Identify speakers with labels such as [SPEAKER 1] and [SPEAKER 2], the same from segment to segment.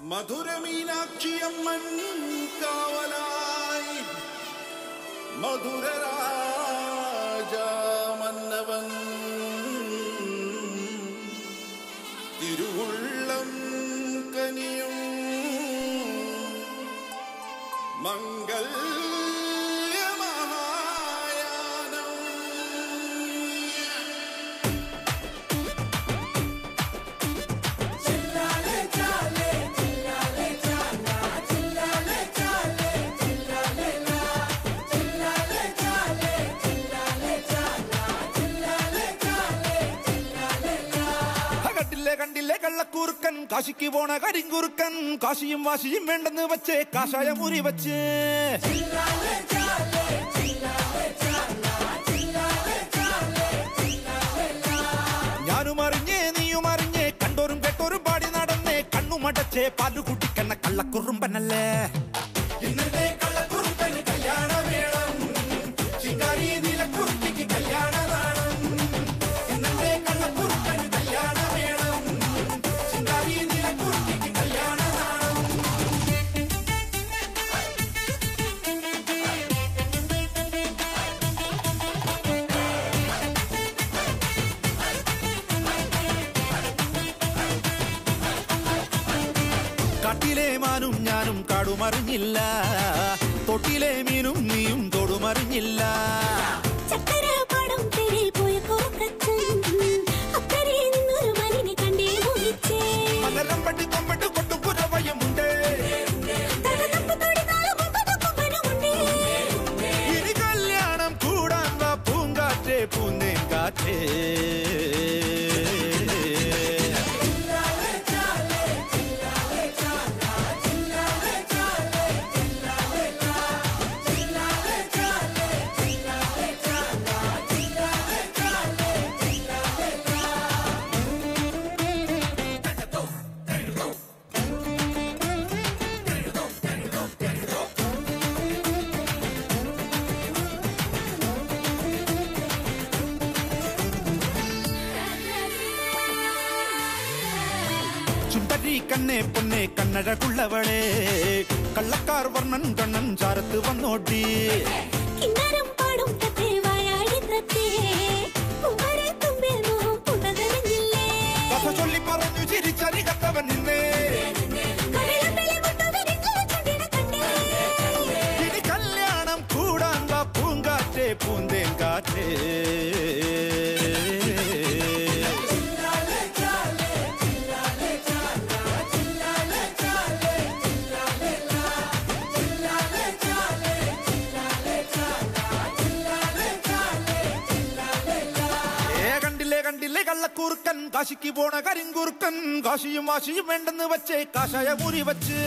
[SPEAKER 1] മധുരമീനാക്ഷിയമ്മൻ കാവലായി മധുരരാജമന്നവൻ തിരുവുള്ളം കനിയും മംഗല്യമഹായാനം കണ്ടില്ലേ കള്ളക്കൂർക്കൻ കാശിക്ക് പോണ കരിങ്കുറുക്കൻ കാശിയും വാശിയും വേണ്ടെന്ന് വച്ചേ കാഷായ മുറി വച്ച് ഞാനും അറിഞ്ഞേ നീയും അറിഞ്ഞേ കണ്ടോരും കേട്ടോരും പാടി നടന്നേ കണ്ണുമടച്ചേ പാലു കുട്ടിക്കണ്ണ കള്ളക്കുറുമ്പനല്ലേ ഇന്നത്തെ കള്ളക്കുറുക്കന് കല്യാണ വേണം ചിങ്കാരി നീലക്കുറുക്കിക്ക് കല്യാണ വേണം ഇന്നത്തെ കള്ളക്കുറുക്കന് കല്യാണ വേണം ചിങ്കാരി നീലക്കുറുക്കിക്ക് കല്യാണ കാട്ടിലെ മാനും ഞാനും കാടുമറിഞ്ഞില്ല തൊട്ടിലെ മീനും നീയും തൊടുമറിഞ്ഞില്ല മലരം പട്ടി കൊമ്പട്ട് കൊട്ടുപുരവയമുണ്ട് ഇനി കല്യാണം കൂടാൻ വാ പൂങ്കാറ്റേ പൂന്തേങ്കാറ്റേ ചുണ്ടരി കണ്ണേ പൊന്നെ കണ്ണഴകുള്ളവളെ കള്ളക്കാർ വർണ്ണൻ കണ്ണൻ ചാരത്ത് വന്നോട്ടി കഥ ചൊല്ലി പറഞ്ഞു ചിരിച്ചറികത്തവൻ നിന്നേ ഇനി കല്യാണം കൂടാൻ വാ പൂങ്കാറ്റേ പൂന്തേങ്കാറ്റേ കണ്ടില്ലേ കള്ളക്കൂർക്കൻ കാശിക്ക് പോണ കരിങ്കൂർക്കൻ കാശിയും വാശിയും വേണ്ടെന്ന് വച്ചേ കാഷായ മുറി വച്ച്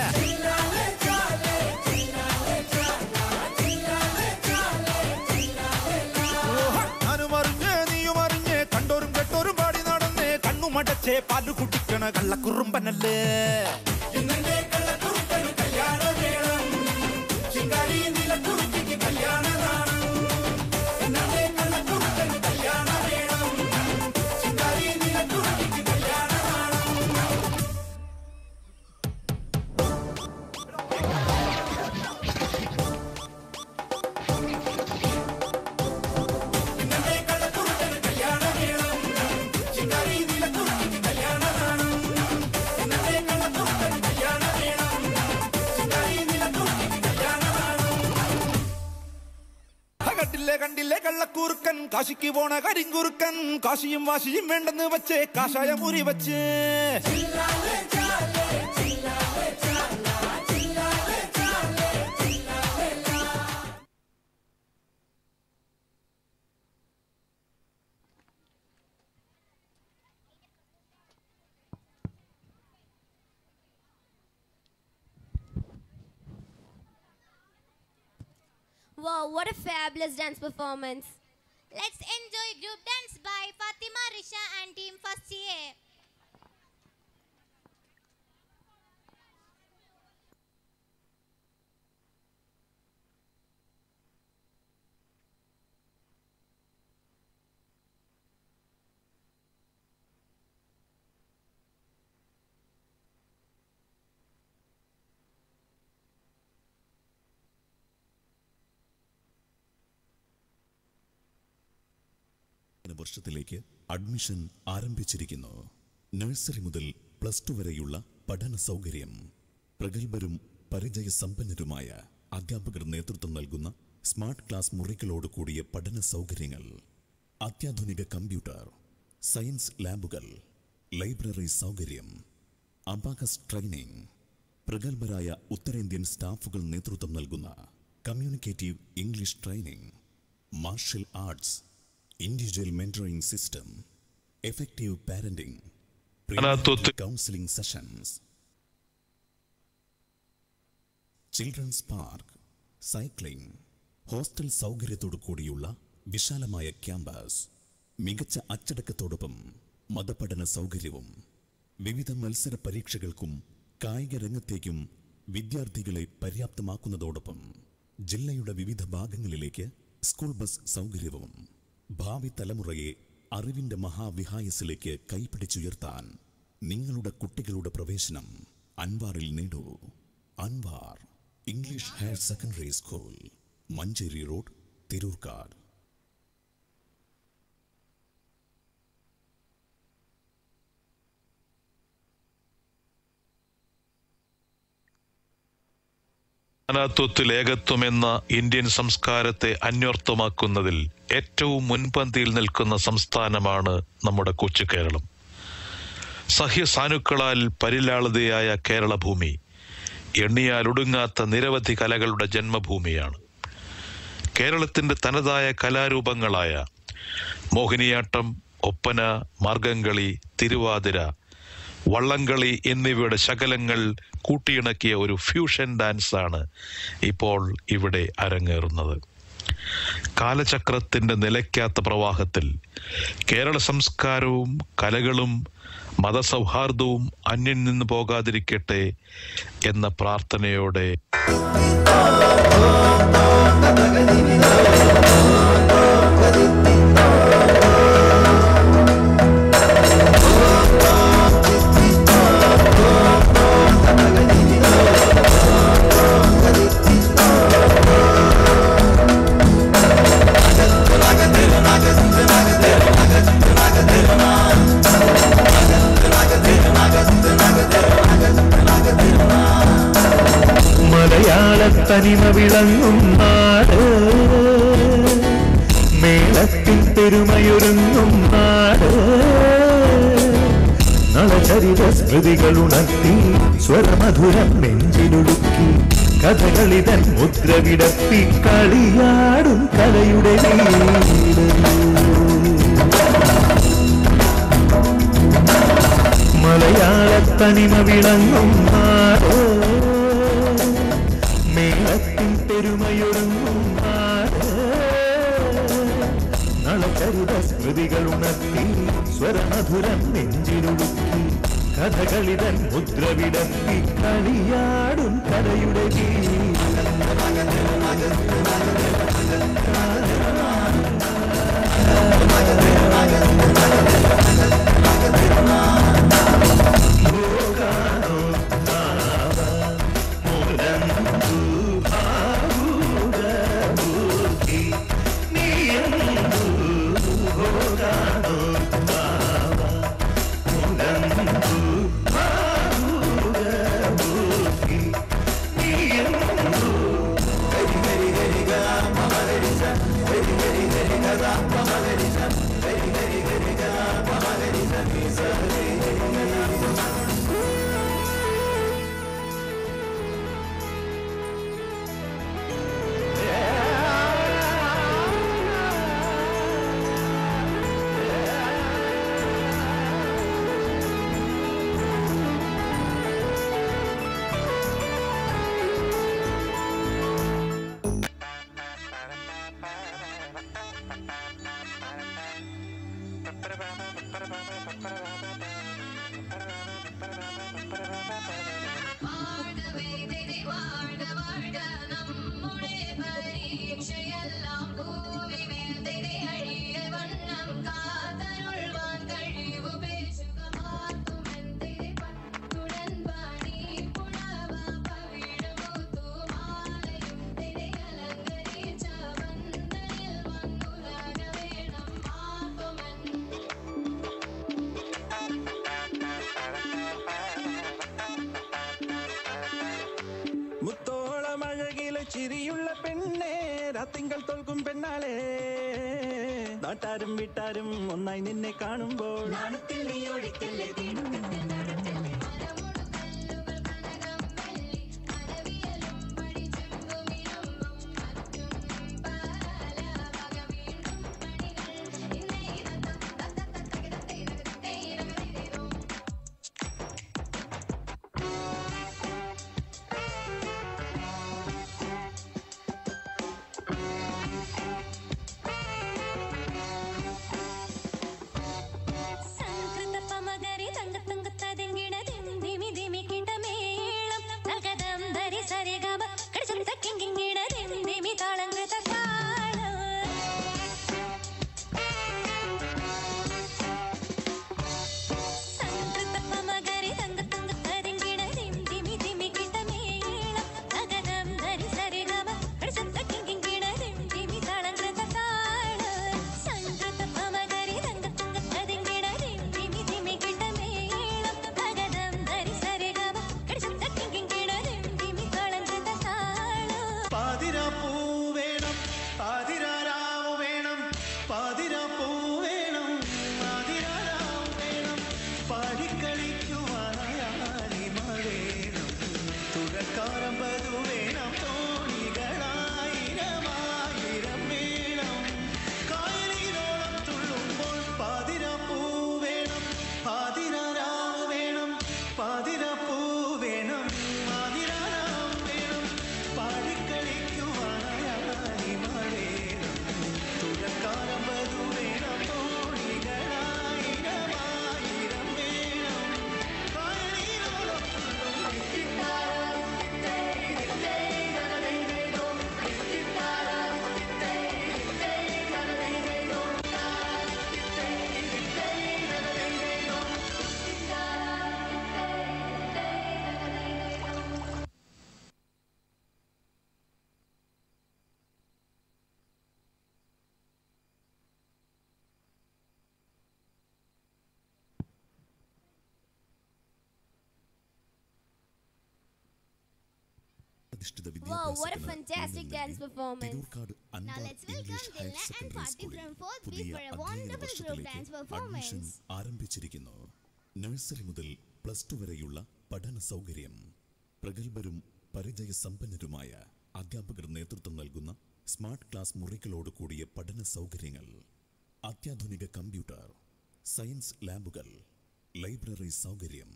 [SPEAKER 1] ഞാനും അറിഞ്ഞേ നീയും അറിഞ്ഞേ കണ്ടോരും കേട്ടോരും പാടി നടന്നേ കണ്ണുമടച്ചേ പാലു കുട്ടിക്കണ കള്ളക്കുറുമ്പനല്ലേ ഇന്നെ കള്ളക്കുറുക്കന് കല്യാണ വേണം ചിങ്കാരി നീലക്കുറുക്കിക്ക് കല്യാണ കണ്ടില്ലേ കള്ളക്കൂർക്കൻ കാശിക്ക് പോണ കരിങ്കുറുക്കൻ കാശിയും വാശിയും വേണ്ടെന്ന് വച്ചേ കാഷായ മുറി വച്ച്
[SPEAKER 2] Wow, what a fabulous dance performance.
[SPEAKER 3] Let's enjoy group dance by Fatima, Risha and team First A.
[SPEAKER 4] വർഷത്തിലേക്ക് അഡ്മിഷൻ ആരംഭിച്ചിരിക്കുന്നു. നഴ്സറി മുതൽ +2 വരെയുള്ള പഠന സൗകര്യം. പ്രഗത്ഭരും പരിചയസമ്പന്നരുമായ അധ്യാപകർ നേതൃത്വം നൽകുന്ന സ്മാർട്ട് ക്ലാസ് മുറികളോട് കൂടിയ പഠന സൗകര്യങ്ങൾ, അത്യാധുനിക കമ്പ്യൂട്ടർ, സയൻസ് ലാബുകൾ, ലൈബ്രറി സൗകര്യം, അബാകസ് ട്രെയിനിംഗ്, പ്രഗത്ഭരായ ഉത്തരേന്ത്യൻ സ്റ്റാഫുകൾ നേതൃത്വം നൽകുന്ന communicative English training, martial arts, individual mentoring system, effective parenting, counselling sessions, children's park, cycling, hostel സൗകര്യത്തോടു കൂടിയുള്ള വിശാലമായ ക്യാമ്പസ്, മികച്ച അച്ചടക്കത്തോടൊപ്പം മതപഠന സൗകര്യവും, വിവിധ മത്സര പരീക്ഷകൾക്കും കായിക രംഗത്തേക്കും വിദ്യാർത്ഥികളെ പര്യാപ്തമാക്കുന്നതോടൊപ്പം ജില്ലയുടെ വിവിധ ഭാഗങ്ങളിലേക്ക് സ്കൂൾ ബസ് സൗകര്യവും, ഭാവി തലമുറയെ അറിവിന്റെ മഹാവിഹായസിലേക്ക് കൈപിടിച്ചുയർത്താൻ നിങ്ങളുടെ കുട്ടികളുടെ പ്രവേശനം അൻവാറിൽ നേടൂ. Anwar English higher secondary school, Manjeri road, Tirurkkad.
[SPEAKER 5] നാനാത്വത്തിൽ ഏകത്വം എന്ന ഇന്ത്യൻ സംസ്കാരത്തെ അന്വർത്ഥമാക്കുന്നതിൽ ഏറ്റവും മുൻപന്തിയിൽ നിൽക്കുന്ന സംസ്ഥാനമാണ് നമ്മുടെ കൊച്ചു കേരളം. സഹ്യസാനുക്കളാൽ പരിലാളിതയായ കേരള ഭൂമി എണ്ണിയാലൊടുങ്ങാത്ത നിരവധി കലകളുടെ ജന്മഭൂമിയാണ്. കേരളത്തിന്റെ തനതായ കലാരൂപങ്ങളായ മോഹിനിയാട്ടം, ഒപ്പന, മാർഗംകളി, തിരുവാതിര, വള്ളംകളി എന്നിവയുടെ ശകലങ്ങൾ കൂട്ടിയിണക്കിയ ഒരു ഫ്യൂഷൻ ഡാൻസാണ് ഇപ്പോൾ ഇവിടെ അരങ്ങേറുന്നത്. കാലചക്രത്തിന്റെ നിലയ്ക്കാത്ത പ്രവാഹത്തിൽ കേരള സംസ്കാരവും കലകളും മതസൗഹാർദ്ദവും അന്യം നിന്ന് പോകാതിരിക്കട്ടെ എന്ന പ്രാർത്ഥനയോടെ
[SPEAKER 6] തനിമ വിളങ്ങും നാട്, മേളത്തിൽ പെരുമയൊരുങ്ങും നാട്, നളചരിത സ്മൃതികൾ ഉണർത്തി സ്വരമധുരം നെഞ്ചിലൊടുക്കി കഥകളിതൻ മുദ്ര വിടർത്തി കളിയാടും കലയുടെ വീട്. മലയാള തനിമ വിളങ്ങും നാട്, മേളത്തിൽ പെരുമയൊരുങ്ങും നാട്, നളചരിത സ്മൃതികൾ ഉണർത്തി സ്വരമധുരം നെഞ്ചിലൊടുക്കി കഥകളിതൻ മുദ്ര വിടർത്തി കളിയാടും കലയുടെ ചിരിയുള്ള പെണ്ണേ രാത്തിങ്കൾ തോൽക്കും പെണ്ണാളെ നാട്ടാരും വീട്ടാരും ഒന്നായി നിന്നെ കാണുമ്പോൾ നാണത്തിൽ നീ ഓടിക്കല്ലേ
[SPEAKER 2] Wow, what a fantastic dance performance.
[SPEAKER 3] Now let's welcome Dilna and Fatih from 4th B for a wonderful group dance performance.
[SPEAKER 4] ആരംഭിച്ചിരിക്കുന്നു. നഴ്സറി മുതൽ +2 വരെയുള്ള പഠന സൗകര്യം, പ്രഗത്ഭരും പരിചയസമ്പന്നരുമായ അധ്യാപകർ നേതൃത്വം നൽകുന്ന സ്മാർട്ട് ക്ലാസ് മുറികളോട് കൂടിയ പഠന സൗകര്യങ്ങൾ, അത്യാധുനിക കമ്പ്യൂട്ടർ, സയൻസ് ലാബുകൾ, ലൈബ്രറി സൗകര്യം,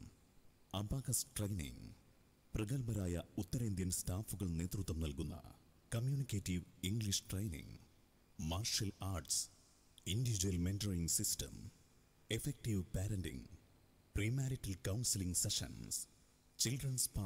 [SPEAKER 4] അബാകസ് ട്രെയിനിംഗ്, പ്രഗത്ഭരായ ഉത്തരേന്ത്യൻ സ്റ്റാഫുകൾ നേതൃത്വം നൽകുന്ന communicative English training, martial arts, individual mentoring system, effective parenting, premarital counselling sessions, children's park.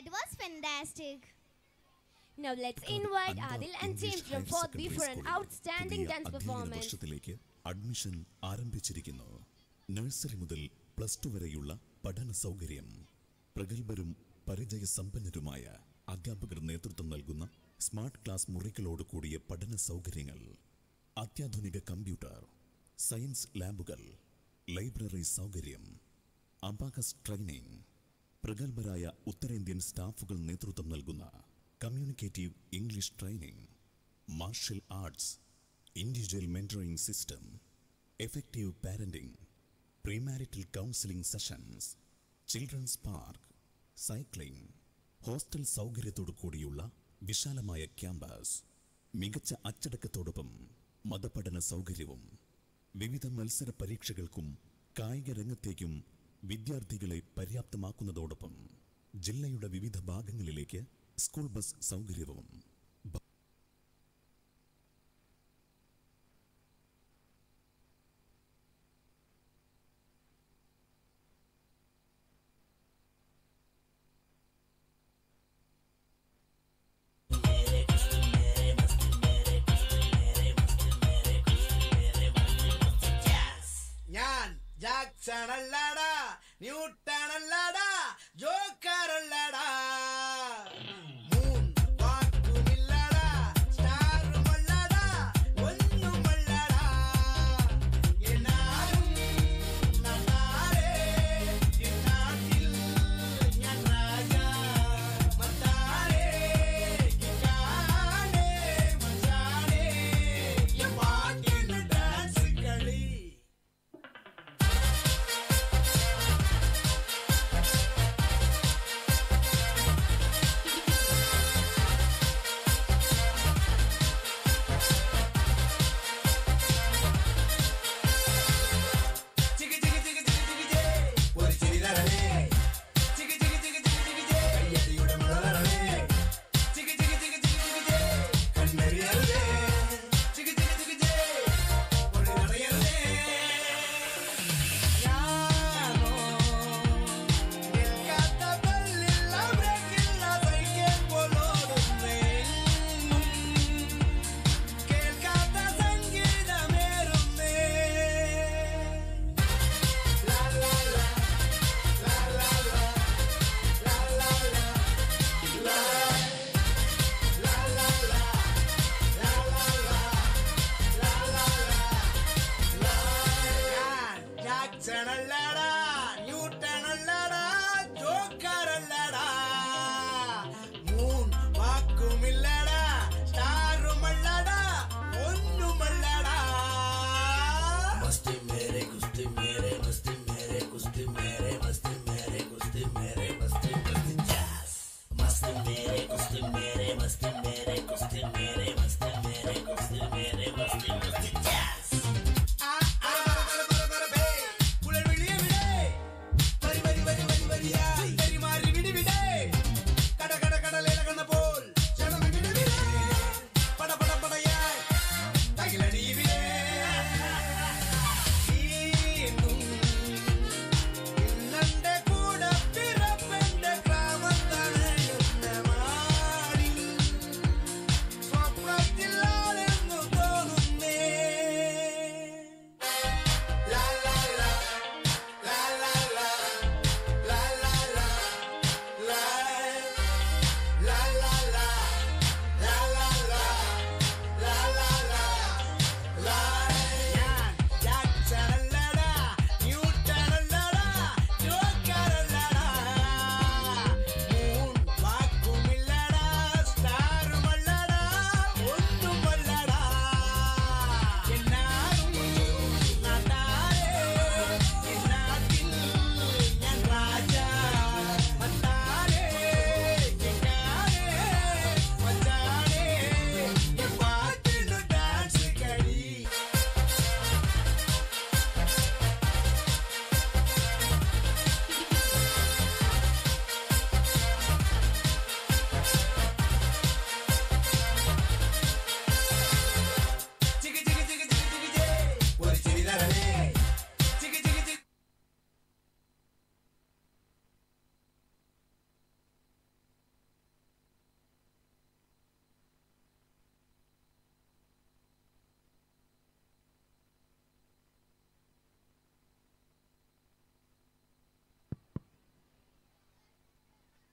[SPEAKER 3] That was fantastic.
[SPEAKER 2] Now let's invite Adil and James from 4th B for an outstanding dance performance.
[SPEAKER 4] വർഷത്തിലേക്ക് admission ആരംഭിച്ചിരിക്കുന്നു. Nursery മുതൽ +2 വരെയുള്ള പഠന സൗകര്യം. പ്രഗത്ഭരും പരിചയസമ്പന്നരുമായ അധ്യാപകർ നേതൃത്വം നൽകുന്ന smart class മുറികളോട് കൂടിയ പഠന സൗകര്യങ്ങൾ, അത്യാധുനിക കമ്പ്യൂട്ടർ, സയൻസ് ലാബുകൾ, ലൈബ്രറി സൗകര്യം, അബാകസ് ട്രെയിനിംഗ്, പ്രഗത്ഭരായ ഉത്തരേന്ത്യൻ സ്റ്റാഫുകൾ നേതൃത്വം നൽകുന്ന communicative English training, martial arts, individual mentoring system, effective parenting, premarital counselling sessions, children's park, cycling, hostel സൗകര്യത്തോടു കൂടിയുള്ള വിശാലമായ ക്യാമ്പസ്, മികച്ച അച്ചടക്കത്തോടൊപ്പം മതപഠന സൗകര്യവും, വിവിധ മത്സര പരീക്ഷകൾക്കും കായിക രംഗത്തേക്കും വിദ്യാർത്ഥികളെ പര്യാപ്തമാക്കുന്നതോടൊപ്പം ജില്ലയുടെ വിവിധ ഭാഗങ്ങളിലേക്ക് സ്കൂൾ ബസ് സൗകര്യവും.
[SPEAKER 7] ഞാൻ ജാക്സണല്ലടാ, ന്യൂട്ടണല്ലടാ, ജോക്കറല്ലടാ.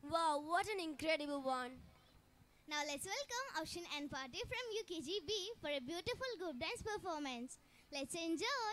[SPEAKER 2] Wow, what an incredible one.
[SPEAKER 3] Now let's welcome Avshin and Party from UKGB for a beautiful group dance performance. Let's enjoy.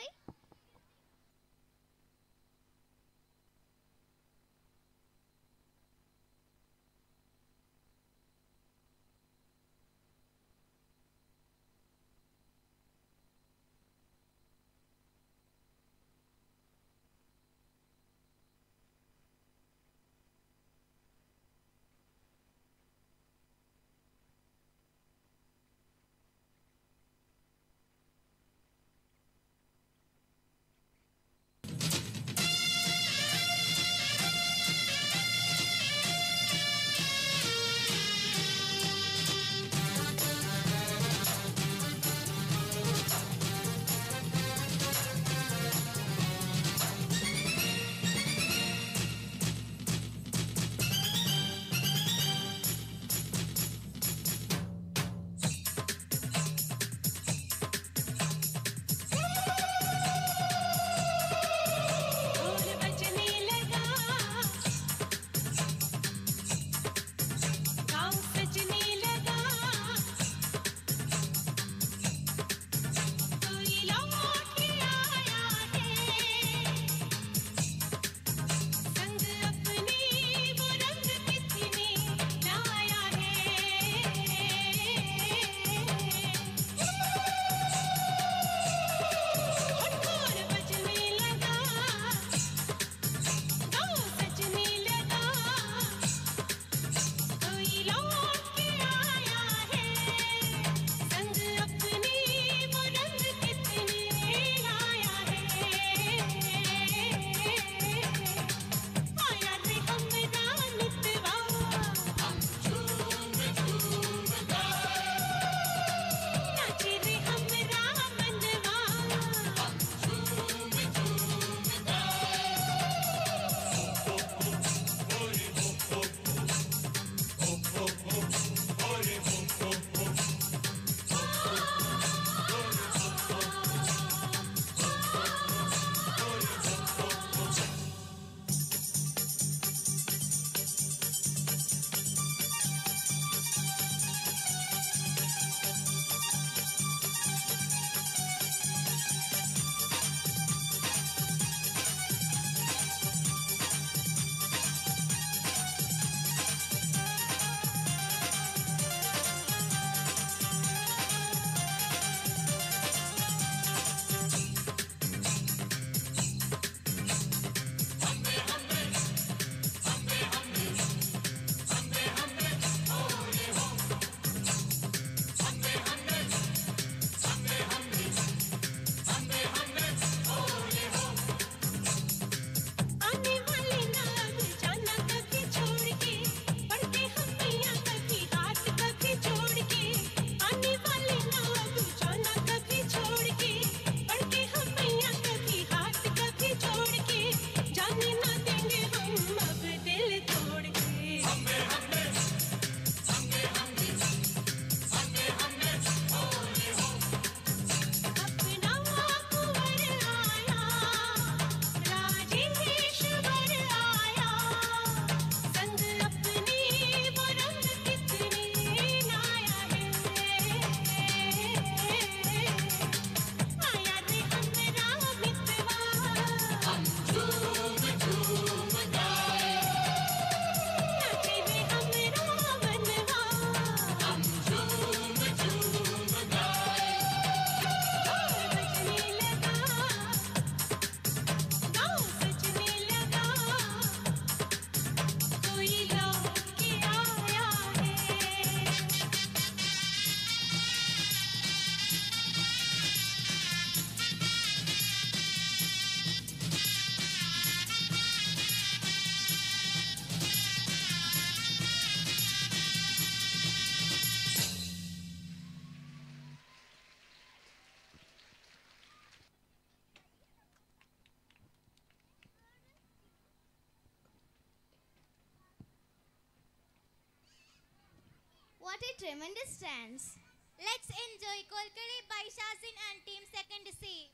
[SPEAKER 3] What a tremendous dance.
[SPEAKER 8] Let's enjoy Kolkali by Shazin and Team Second C.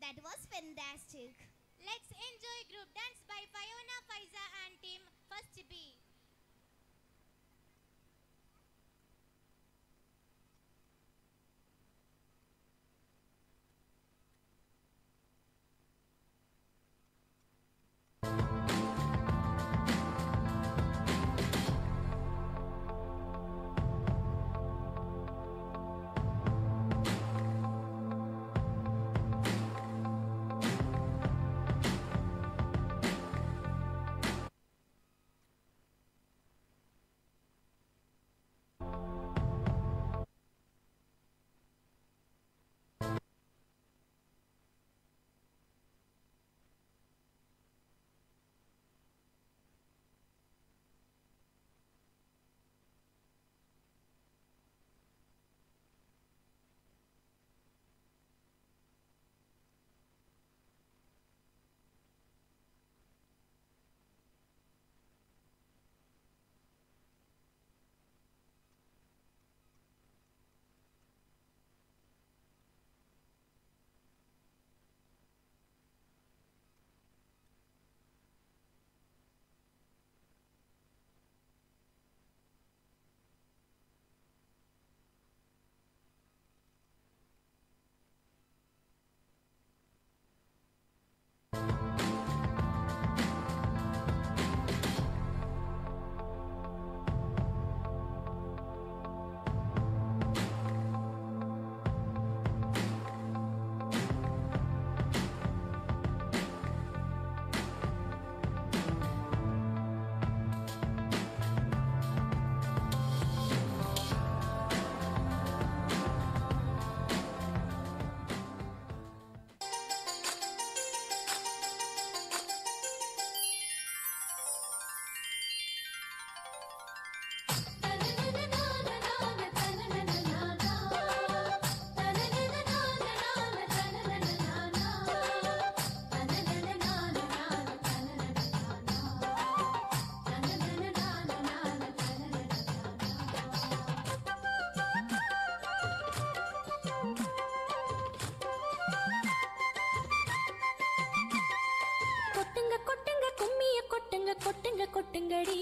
[SPEAKER 3] That was fantastic.
[SPEAKER 8] Let's enjoy group dance by Fiona, Faiza and team First B.
[SPEAKER 9] கொட்டுங்கடி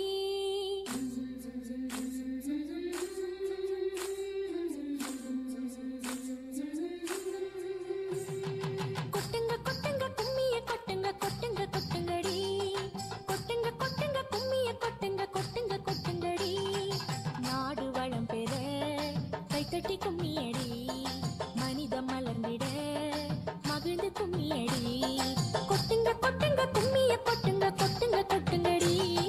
[SPEAKER 9] கொட்டுங்க கொட்டுங்க கும்மிய கொட்டுங்க கொட்டுங்க கொட்டுங்கடி கொட்டுங்க கொட்டுங்க கும்மிய கொட்டுங்க கொட்டுங்க கொட்டுங்கடி நாடு வளம் பெற கைத்தட்டி கும்மியடி மனிதம் மலர்ந்திட மகிழ்ந்து கும்மியடி கொட்டுங்க கொட்டுங்க கும்மிய கொட்டுங்க கொட்டுங்க கொட்டுங்கடி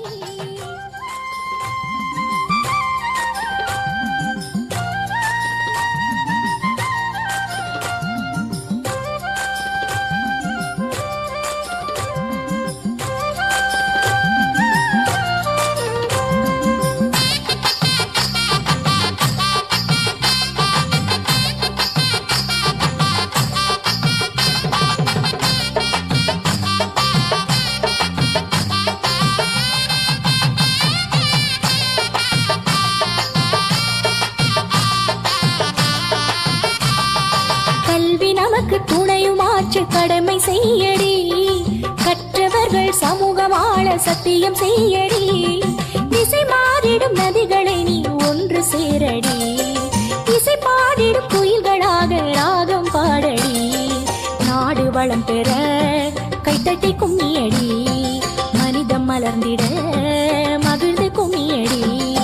[SPEAKER 9] கடமை செய்யடி கற்றவர்கள் சமூகம் ஆள சத்தியம் செய்யடி திசை மாறிடும் நதிகளை நீ ஒன்று சேரடி இசை பாடிடும் குயில்களாக ராகம் பாடடி நாடு வளம் பெற கைத்தட்டி கும்மியடி மனிதம் மலர்ந்திட மகிழ்ந்து கும்மியடி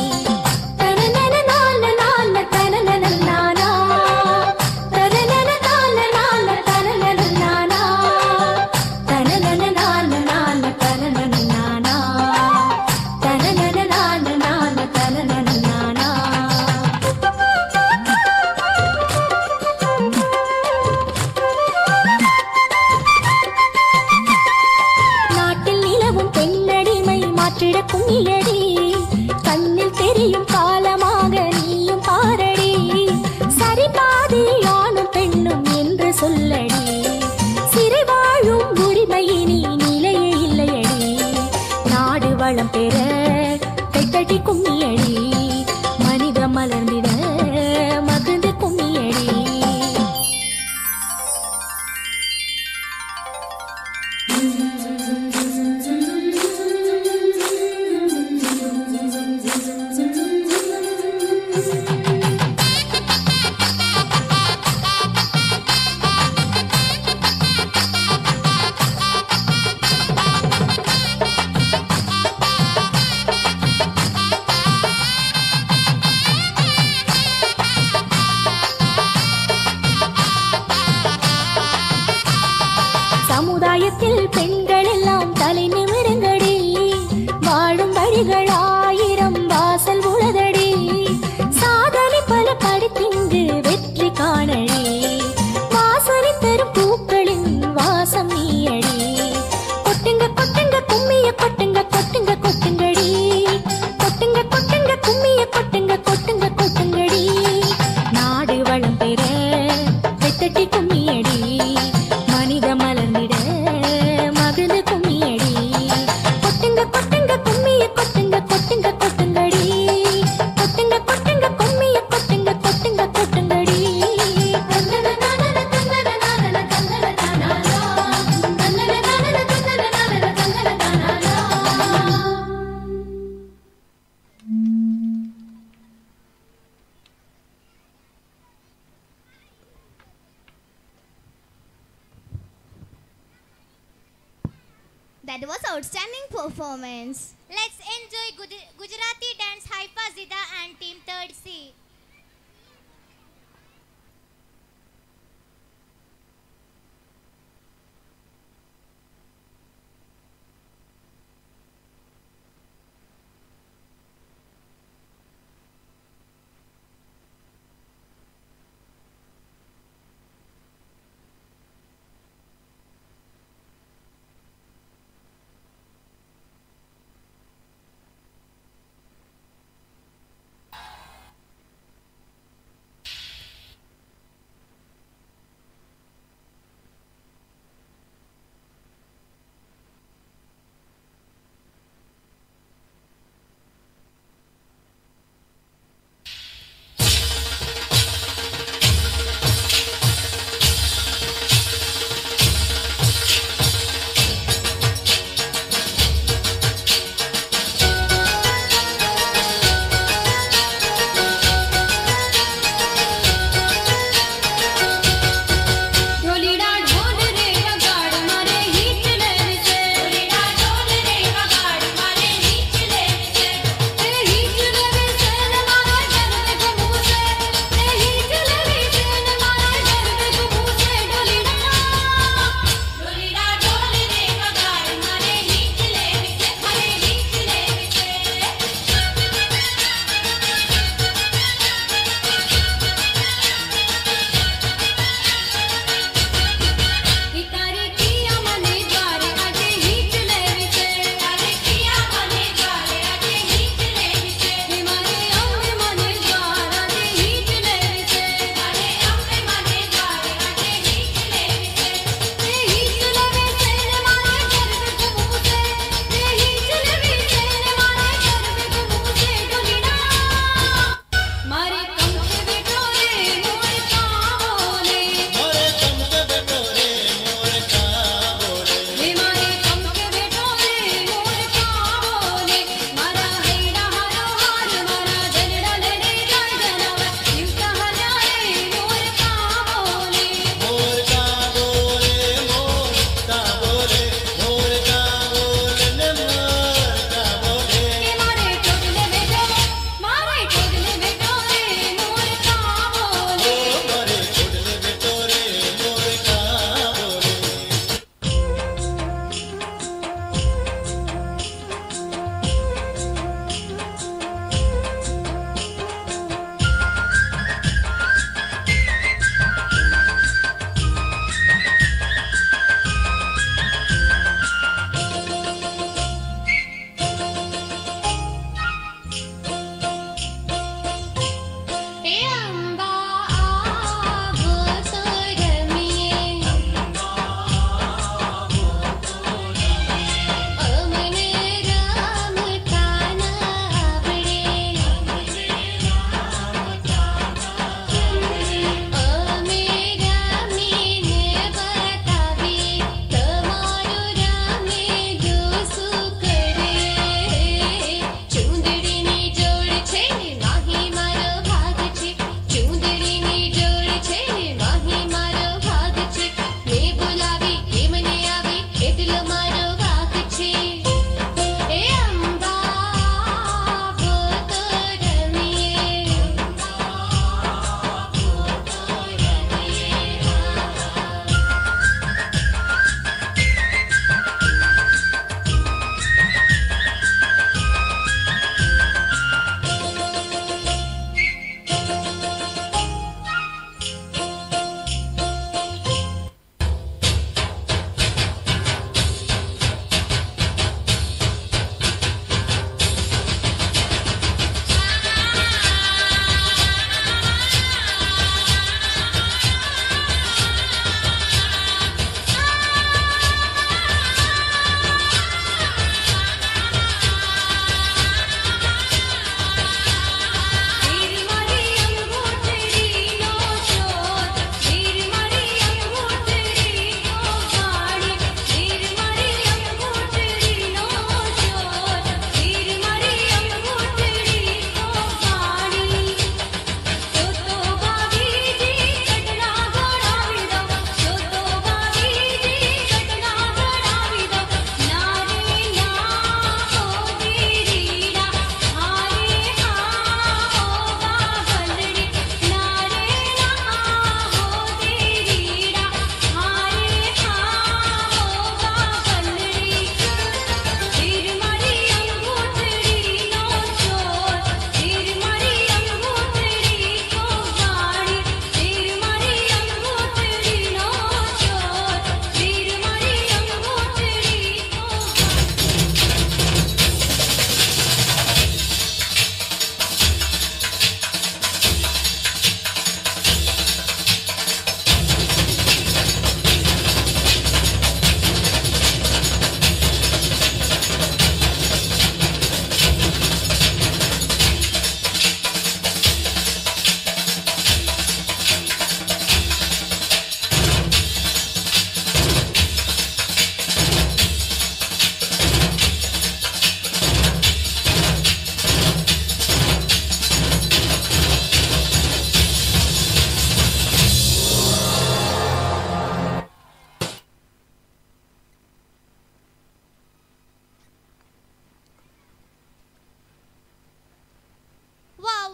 [SPEAKER 9] கும்மியடி கண்ணில் தெரியும் காலமாக நீயும் பாரடி சரி பாதி ஆணும் பெண்ணும் என்று சொல்லடி சிறை வாழும் உரிமையினி நிலையே இல்லையடி நாடு வளம் பெற கைத்தட்டி கும்மியடி மனித மலர்ந்திட மகிழ்ந்து கும்மியடி வாசலிகள் 1000 வாசல் உளதடி சாதனை பல படித்திங்கு வெற்றி காணடி வாசனை தரும் பூக்களின் வாசம் நீயடி கொட்டுங்க கொட்டுங்க கும்மிய கொட்டுங்க கொட்டுங்க கொட்டுங்கடி கொட்டுங்க கொட்டுங்க கும்மிய கொட்டுங்க கொட்டுங்க கொட்டுங்கடி நாடு வளம் பெற வெத்தட்டி கும்மியடி மனித மலர்ந்திட மகிழ்ந்து கும்மியடி கொட்டுங்க கொட்டுங்க கும்மிய கொட்டுங்க கொட்டுங்க கொட்டுங்கடி கொட்டுங்க கொட்டுங்க கும்மிய கொட்டுங்க கொட்டுங்க கொட்டுங்கடி
[SPEAKER 3] That was outstanding performance.
[SPEAKER 8] Let's enjoy Gujarati dance Haifa Zida and team 3rd C.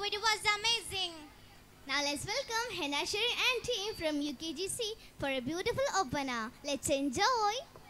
[SPEAKER 8] it was amazing.
[SPEAKER 3] Now let's welcome Henna Shirin and team from UKGC for a beautiful opana. Let's enjoy.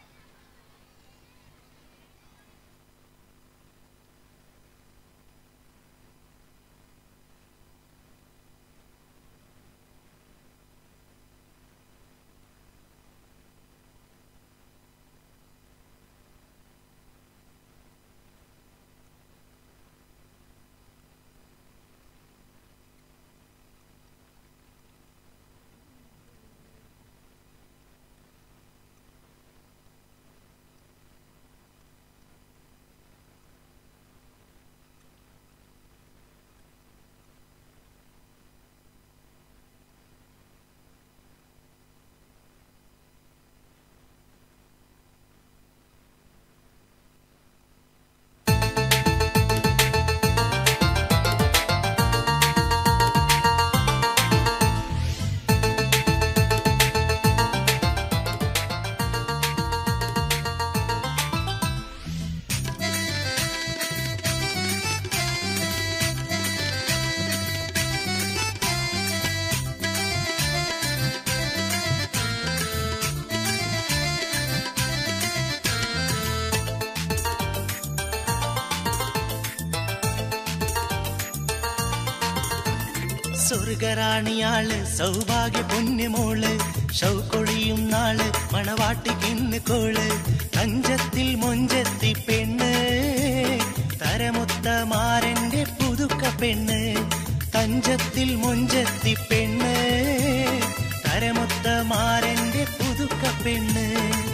[SPEAKER 10] സ്വർഗറാണിയാള് Sowbhagya പൊന്നുമോള് ഷൗക്കൊളിയും നാള് മണവാട്ടിക്കിന്ന് call തഞ്ചത്തിൽ മൊഞ്ചത്തി പെണ്ണ് തരമൊത്ത മാരന്റെ പുതുക്ക പെണ്ണ് തഞ്ചത്തിൽ മൊഞ്ചത്തി പെണ്ണ് തരമൊത്ത മാരന്റെ പുതുക്ക പെണ്ണ്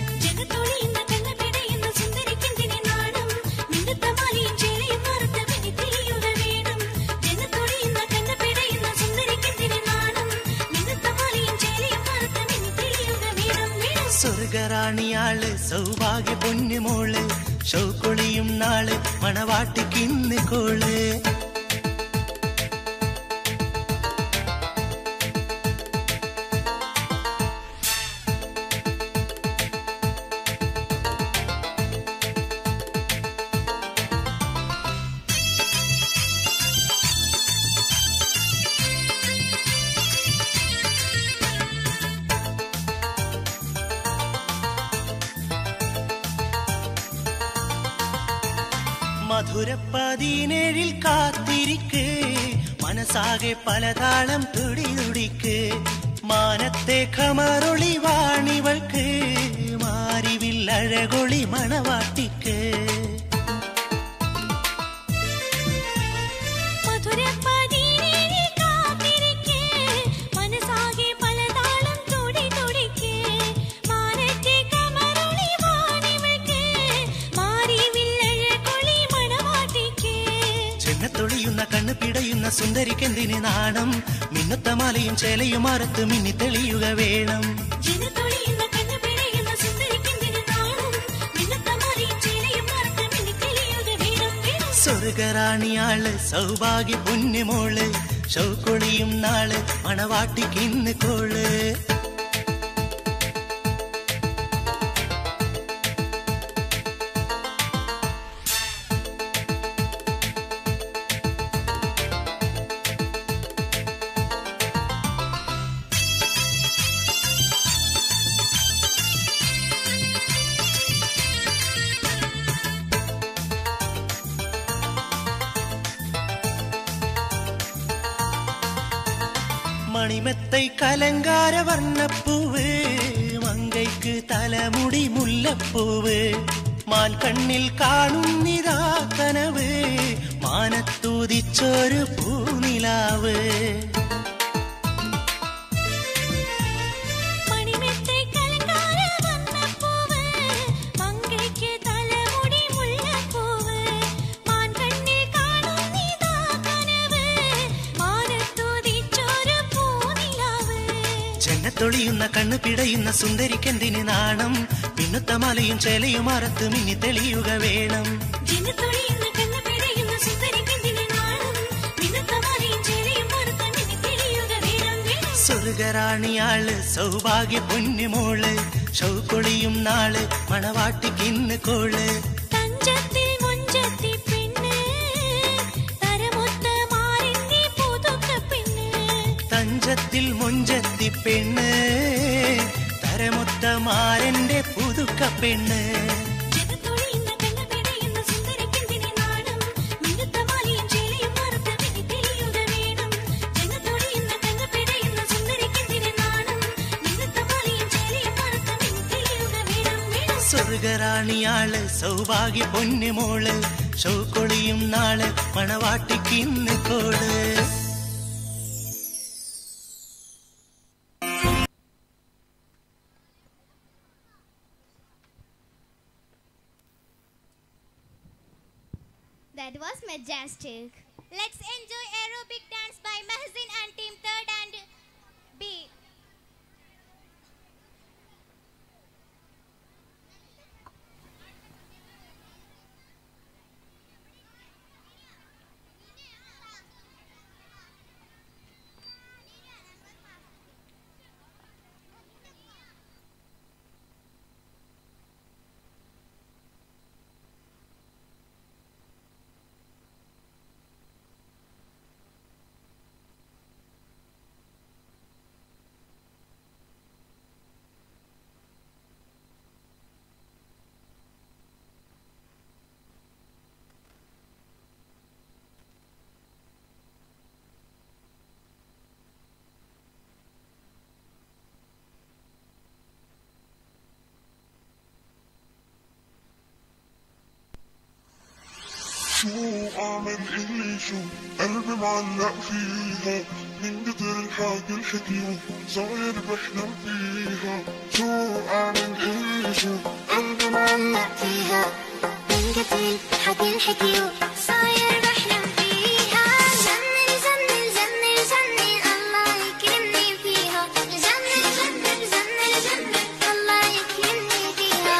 [SPEAKER 10] സ്വർഗറാണിയാള് സൗഭാഗ്യ പൊന്നുമോള് ഷൗക്കൊളിയും നാള് മണവാട്ടിക്കിന്ന് കോള് മധുരപ്പതിനേഴിൽ കാത്തിരിക്ക് മനസ്സാകെ പലതാളം തുടിതുടിക്ക് മാനത്തെ ഖമറൊളി വാണിവൾക്ക് മാരിവിൽ അഴകൊളി മണവാട്ടിക്ക് കണ്ണ് പിടയുന്ന സുന്ദരിക്കെന്തിന് നാണം മിന്നുത്ത മാലയും ചേലയും അറുത്ത് മിന്നി തെളിയുക വേണം സ്വർഗറാണിയാള് സൗഭാഗ്യ പൊന്നുമോള് ഷൗക്കൊളിയും നാള് മണവാട്ടിക്കിന്ന് കോള് മണിമെത്തൈ കലങ്കാര വർണ്ണപ്പൂവ് മങ്കൈക്ക് തലമുടി മുല്ലപ്പൂവ് മാൻ കണ്ണിൽ കാണുന്നിതാ കനവ് മാനത്തൂതിച്ചൊരു പൂനിലാവ് ൊളിയുന്ന കണ്ണു പിടയുന്ന സുന്ദരിക്കെന്തിന് നാണം മിന്നുത്ത മലയും ചേലയും അറുത്ത് മിന്നി തെളിയുക വേണം സ്വർഗറാണിയാള് സൗഭാഗ്യ പൊന്നുമോള് ഷൗക്കൊളിയും നാള് മണവാട്ടിക്കിന്ന് കോള് തഞ്ചത്തിൽ മൊഞ്ചത്തി പെണ്ണ് തരമൊത്ത മാരന്റെ മഞ്ചത്തിൽ മുഞ്ചത്തി പെണ്ണ് തരമൊത്തമാരന്റെ പുതുക്ക പെണ്ണ് സ്വർഗറാണിയാള് സൗഭാഗ്യ പൊന്നുമോള് ഷൗക്കൊളിയും നാള് മണവാട്ടിക്കിന്ന് കോള്.
[SPEAKER 3] That was majestic.
[SPEAKER 8] Let's enjoy aerobic dance by Mahzin and team 3rd and B.
[SPEAKER 11] شو اعمل اللي شو قلبي معلق فيها من كتر الحاجة الحكيو صاير بحلم فيها شو اعمل اللي شو قلبي معلق فيها من كتر الحاجة الحكيو صاير بحلم فيها جنن جنن جنن جنن الله يكرمني فيها جنن جنن جنن جنن الله يكرمني فيها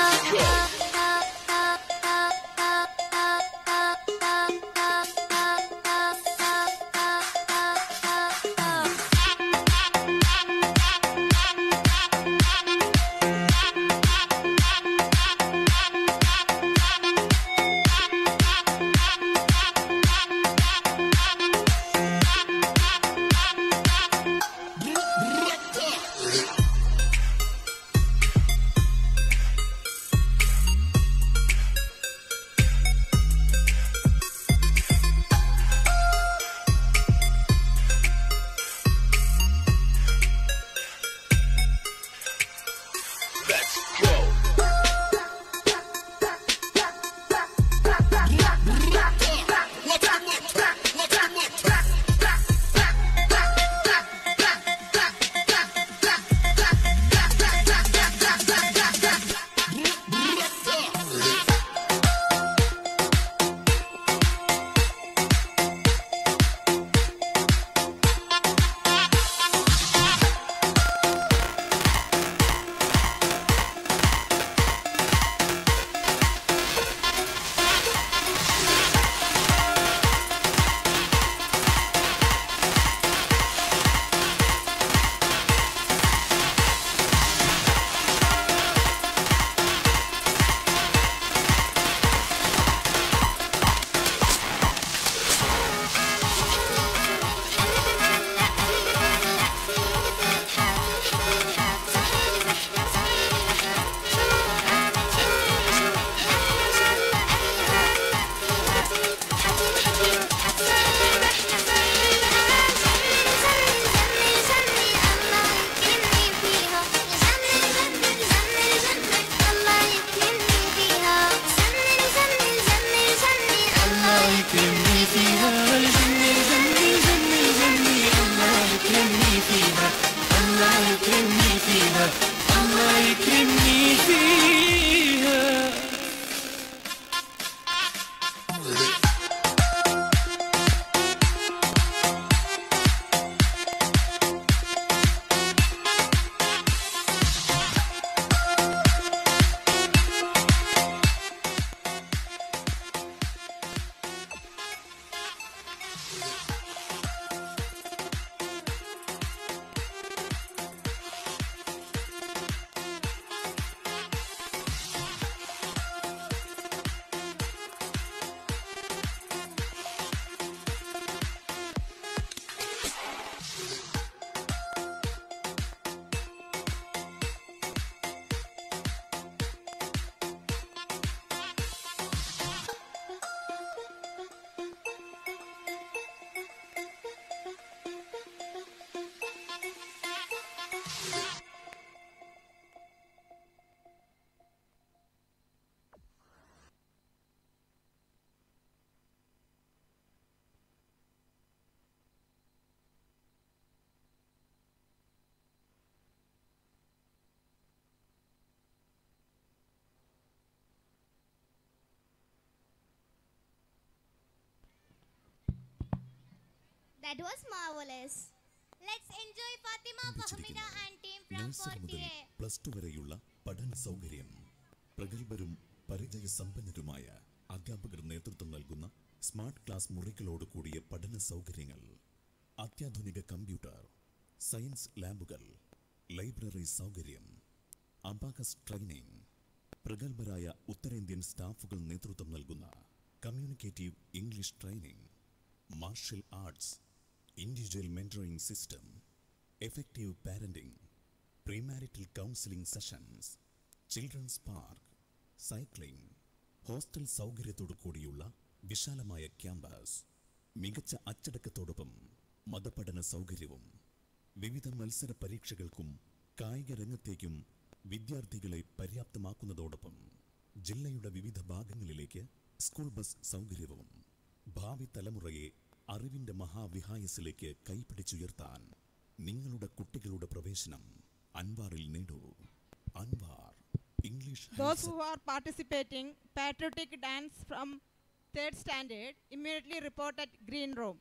[SPEAKER 3] That was marvelous.
[SPEAKER 8] Let's enjoy Fatima Fahmida and team from
[SPEAKER 4] nursery മുതൽ
[SPEAKER 8] 4th A.
[SPEAKER 4] +2 വരെയുള്ള പഠന സൗകര്യം, പ്രഗത്ഭരും പരിചയസമ്പന്നരുമായ അധ്യാപകർ നേതൃത്വം നൽകുന്ന സ്മാർട്ട് ക്ലാസ് മുറികളോട് കൂടിയ പഠന സൗകര്യങ്ങൾ, അത്യാധുനിക കമ്പ്യൂട്ടർ, സയൻസ് ലാബുകൾ, ലൈബ്രറി സൗകര്യം, അബാകസ് ട്രെയിനിംഗ്, പ്രഗത്ഭരായ ഉത്തരേന്ത്യൻ സ്റ്റാഫുകൾ നേതൃത്വം നൽകുന്ന communicative English training, martial arts, individual mentoring system, effective parenting, premarital counselling sessions, children's park, cycling, hostel സൗകര്യത്തോടു കൂടിയുള്ള വിശാലമായ ക്യാമ്പസ്, മികച്ച അച്ചടക്കത്തോടൊപ്പം മതപഠന സൗകര്യവും, വിവിധ മത്സര പരീക്ഷകൾക്കും കായിക രംഗത്തേക്കും വിദ്യാർത്ഥികളെ പര്യാപ്തമാക്കുന്നതോടൊപ്പം ജില്ലയുടെ വിവിധ ഭാഗങ്ങളിലേക്ക് സ്കൂൾ ബസ് സൗകര്യവും, ഭാവി തലമുറയെ അറിവിന്റെ മഹാവിഹായസിലേക്ക് കൈപിടിച്ചുയർത്താൻ നിങ്ങളുടെ കുട്ടികളുടെ പ്രവേശനം അൻവാറിൽ നേടൂ. Anwar English.
[SPEAKER 12] Those who are participating patriotic dance from 3rd standard immediately report at green room.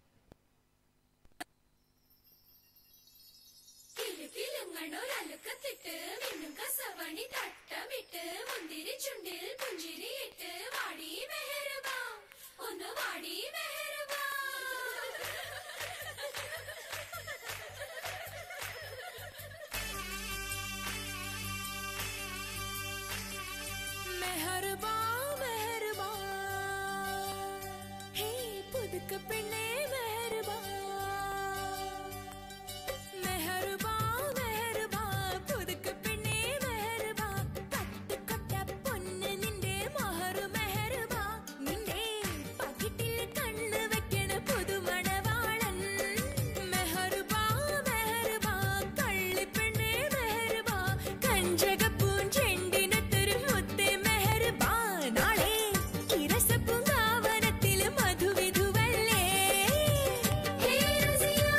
[SPEAKER 9] മെഹർബാ മെഹർബാ ഹേ പുതുക്ക പെണ്ണേ മെഹർബാ മെഹർബാ മെഹർബാ പുതുക്ക പെണ്ണേ മെഹർബാ പട്ടുകൊട്ട പൊന്ന് നിന്റെ മഹർ മെഹർബാ നിന്റെ പകിട്ടിൽ കണ്ണ് വെക്കണ പുതുമണവാളൻ മെഹർബാ മെഹർബാ കള്ളി പെണ്ണേ മെഹർബാ കഞ്ചകപ്പൂൻ ചെണ്ടിനത്തൊരു മുത്തേ മെഹർബാ നാളെ ഇരസപ്പൂങ്കാവനത്തിൽ മധുവിധുവല്ലേ ഹേ റസിയാ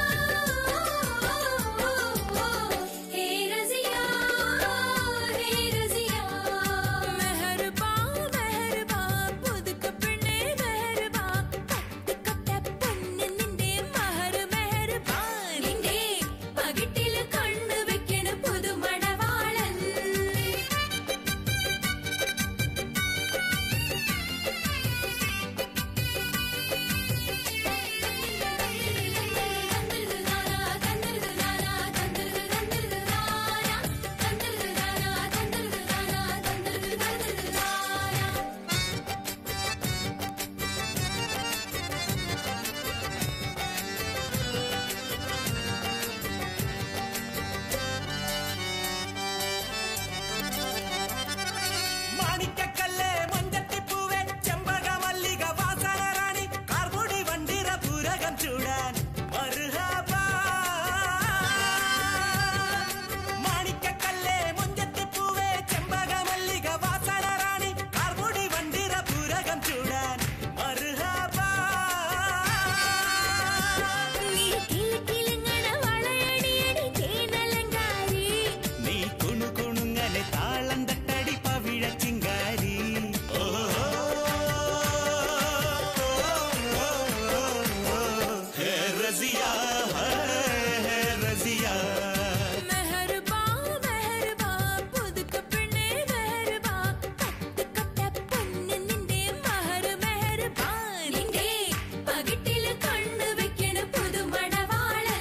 [SPEAKER 9] ഹേ റസിയാ ഹേ റസിയാ മെഹർബാ മെഹർബാ പുതുക്ക പെണ്ണേ മെഹർബാ പട്ടുകൊട്ട പൊന്ന് നിന്റെ മഹർ മെഹർബാ നിന്റെ പകിട്ടിൽ കണ്ണ് വെക്കണ പുതുമണവാളൻ
[SPEAKER 6] മാണിക്കക്കല്ലേ മഞ്ചത്തിപ്പൂവേ ചെമ്പക മല്ലിക വാസന റാണി കാർമുടി വണ്ടിര പൂരകം ചൂടാൻ മർഹബാ മാണിക്കക്കല്ലേ മഞ്ചത്തിപ്പൂവേ ചെമ്പക മല്ലിക വാസന റാണി കാർമുടി വണ്ടിര പൂരകം ചൂടാൻ മർഹബാ
[SPEAKER 9] നീ കിലുകിലുങ്ങണ വളയണിയടി തേനലങ്കാരി
[SPEAKER 6] നീ കുണുകുണുങ്ങലെ താളം തട്ടടി പവിഴ ചിങ്കാരി ഹേ റസിയാ ഹേ റസിയാ
[SPEAKER 9] മെഹർബാ മെഹർബാ പുതുക്ക പെണ്ണേ മെഹർബാ പട്ടുകൊട്ട പൊന്ന് നിന്റെ മഹർ മെഹർബാ നിന്റെ പകിട്ടിൽ കണ്ണ് വെക്കണ പുതുമണവാളൻ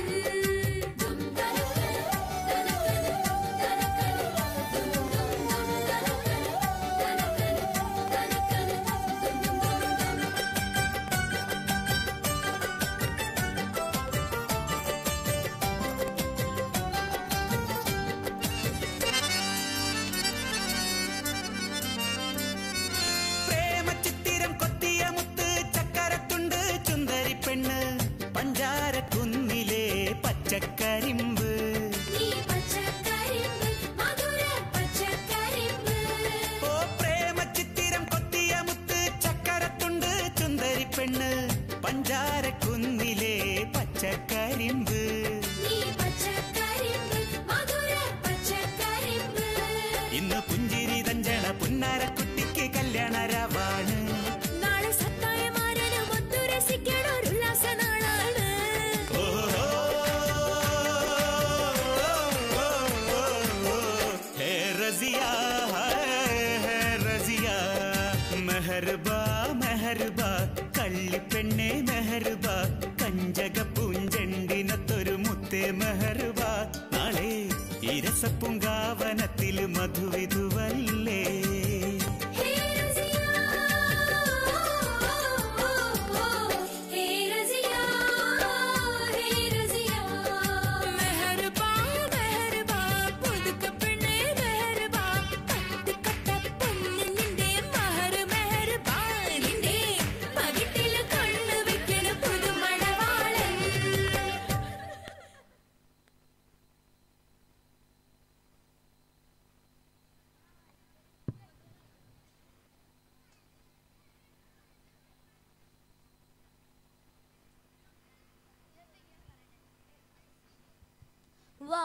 [SPEAKER 6] പ്രേമചിത്തിരം കൊത്തിയ മുത്ത് ചക്കരത്തുണ്ട് ചുന്ദരി പെണ്ണ് പഞ്ചാരക്കുന്നിലെ പച്ചക്കരിമ്പ്
[SPEAKER 9] നീ പച്ചക്കരിമ്പ് മധുര പച്ചക്കരിമ്പ്
[SPEAKER 6] ഓ പ്രേമചിത്തിരം കൊത്തിയ മുത്ത് ചക്കരത്തുണ്ട് ചുന്ദരി പെണ്ണ് പഞ്ചാരക്കുന്നിലെ പച്ചക്കരിമ്പ്
[SPEAKER 9] നീ പച്ചക്കരിമ്പ് മധുര പച്ചക്കരിമ്പ്
[SPEAKER 6] ഇന്ന് പുഞ്ചിരി തഞ്ചണ പുന്നാരക്കുട്ടിക്ക് കല്യാണ രാവാണ്
[SPEAKER 9] നാളെ സത്തായമാരനും ഒത്തു രസിക്കണ ഒരു ഉല്ലാസ നാളാണ്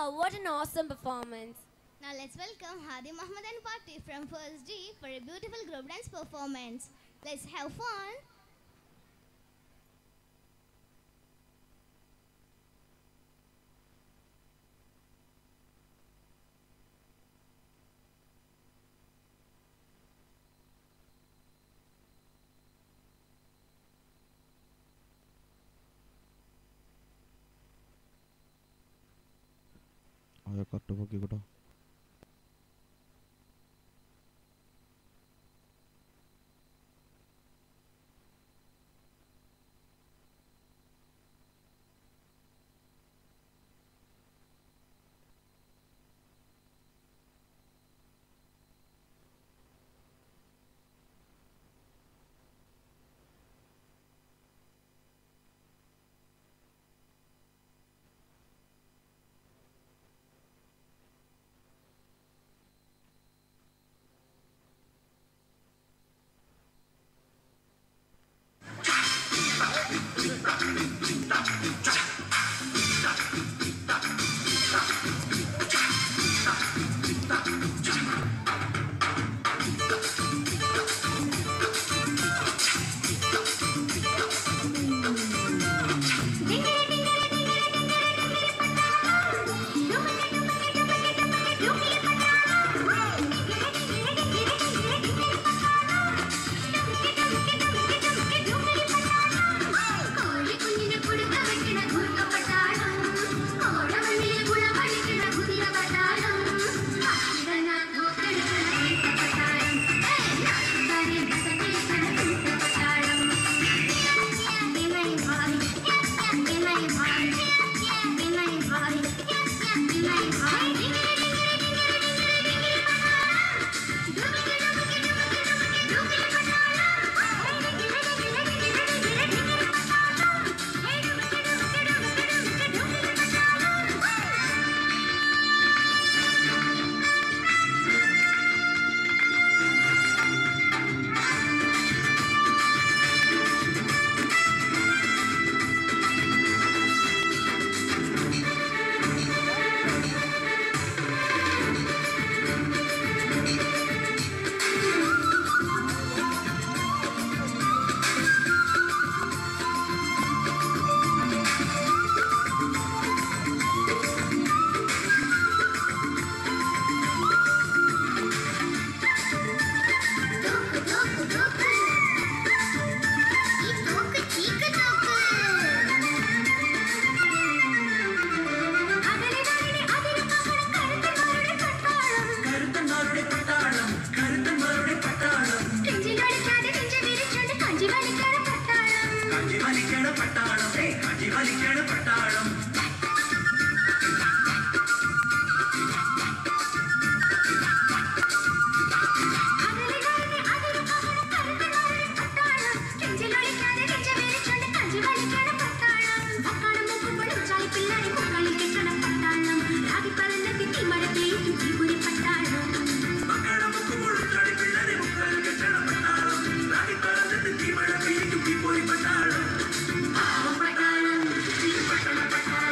[SPEAKER 2] Wow, what an awesome performance.
[SPEAKER 3] Now let's welcome Hadi Muhammad and Party from First D for a beautiful group dance performance. Let's have fun.
[SPEAKER 13] കട്ട് പൊക്കിക്കോട്ടോ.
[SPEAKER 9] Patalam,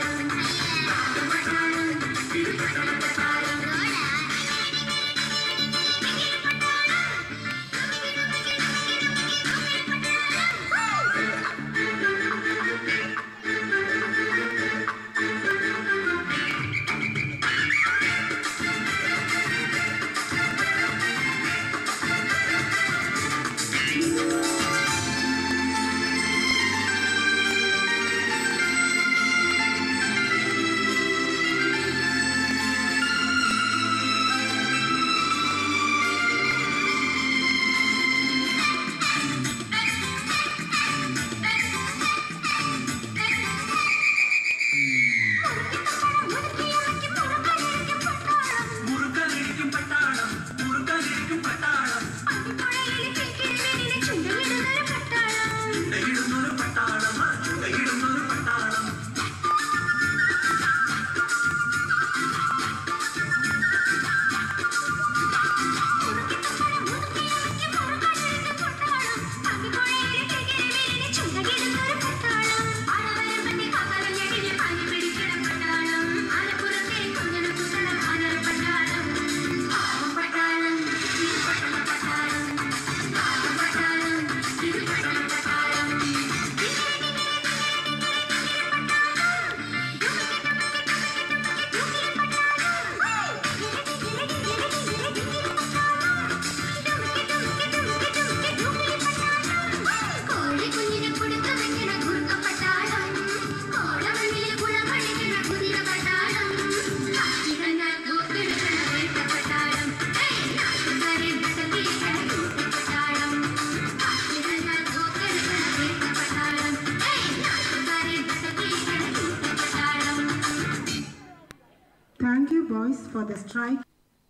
[SPEAKER 13] boys for the strike.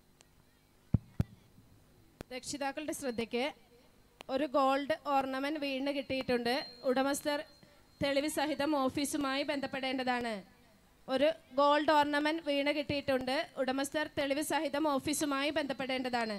[SPEAKER 14] രക്ഷിതാക്കളുടെ ശ്രദ്ധയ്ക്ക് ഒരു ഗോൾഡ് ഓർണമെന്റ് വീണ് കിട്ടിയിട്ടുണ്ട്. ഉടമസ്ഥർ തെളിവ് സഹിതം ഓഫീസുമായി ബന്ധപ്പെടേണ്ടതാണ്. ഒരു ഗോൾഡ് ഓർണമെന്റ് വീണ് കിട്ടിയിട്ടുണ്ട്. ഉടമസ്ഥർ തെളിവ് സഹിതം ഓഫീസുമായി ബന്ധപ്പെടേണ്ടതാണ്.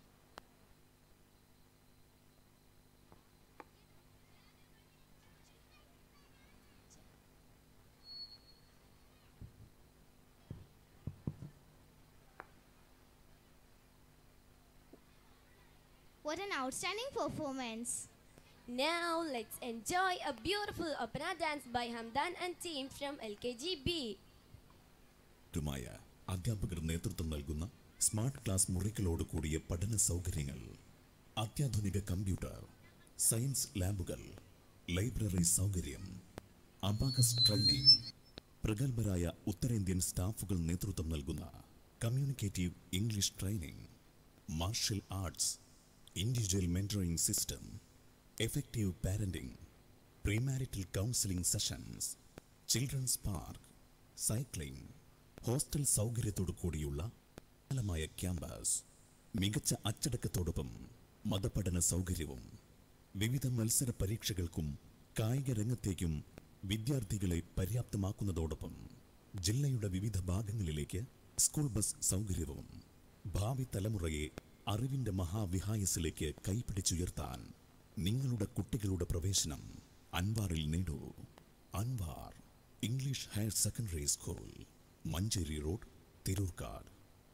[SPEAKER 3] What an outstanding performance.
[SPEAKER 2] Now let's enjoy a beautiful opera dance by Hamdan and team from LKGB.
[SPEAKER 4] ുമായ അധ്യാപകർ നേതൃത്വം നൽകുന്ന സ്മാർട്ട് ക്ലാസ് മുറികളോട് കൂടിയ പഠന സൗകര്യങ്ങൾ, അത്യാധുനിക കമ്പ്യൂട്ടർ, സയൻസ് ലാബുകൾ, ലൈബ്രറി സൗകര്യം, അബാകസ് ട്രെയിനിംഗ്, പ്രഗത്ഭരായ ഉത്തരേന്ത്യൻ സ്റ്റാഫുകൾ നേതൃത്വം നൽകുന്ന communicative English training, martial arts, individual mentoring system, effective parenting, premarital counseling sessions, children's park, cycling, hostel സൗകര്യത്തോടു കൂടിയുള്ള വിശാലമായ ക്യാമ്പസ്, മികച്ച അച്ചടക്കത്തോടൊപ്പം മതപഠന സൗകര്യവും, വിവിധ മത്സര പരീക്ഷകൾക്കും കായിക രംഗത്തേക്കും വിദ്യാർത്ഥികളെ പര്യാപ്തമാക്കുന്നതോടൊപ്പം ജില്ലയുടെ വിവിധ ഭാഗങ്ങളിലേക്ക് സ്കൂൾ ബസ് സൗകര്യവും, ഭാവി തലമുറയെ അറിവിന്റെ മഹാവിഹായസിലേക്ക് കൈപിടിച്ചുയർത്താൻ നിങ്ങളുടെ കുട്ടികളുടെ പ്രവേശനം അൻവാറിൽ നേടൂ. Anwar English higher secondary school, Manjeri road, Tirurkkad.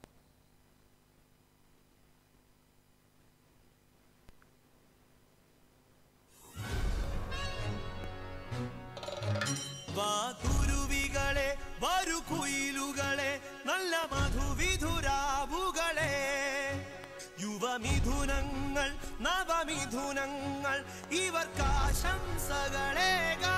[SPEAKER 6] വാകുരുവികളെ വരു കുയിലുകളെ നല്ല മധുവിധുരാവുകളെ, യുവമിഥുനങ്ങൾ നവമിഥുനങ്ങൾ ഇവർക്കാശംസകളേകാൻ.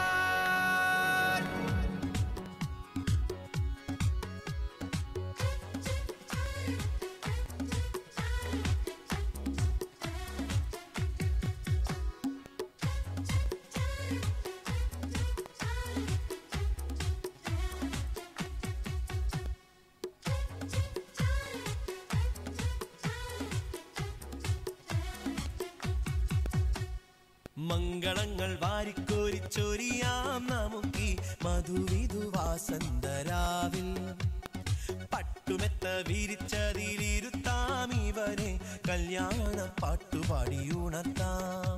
[SPEAKER 6] മംഗളങ്ങൾ വാരിക്കോരിച്ചൊരിയാം നമുക്കീ മധുവിധുവാസന്തരാവിൽ, പട്ടുമെത്ത വിരിച്ചതിലിരുത്താം ഇവരെ കല്യാണ പാട്ടുപാടി ഉണർത്താം.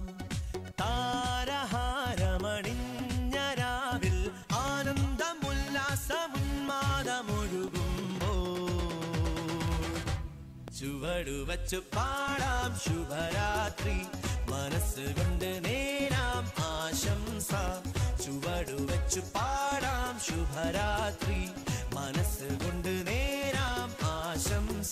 [SPEAKER 6] താരഹാരമണിഞ്ഞ രാവിൽ ആനന്ദം ഉല്ലാസമുന്മാദമൊഴുകുമ്പോൾ ചുവടുവച്ചു പാടാം ശുഭരാത്രി, മനസ്സുകൊണ്ട് നേരാം ആശംസ. ചുവടുവച്ചു പാടാം ശുഭരാത്രി, മനസ്സുകൊണ്ട് നേരാം ആശംസ.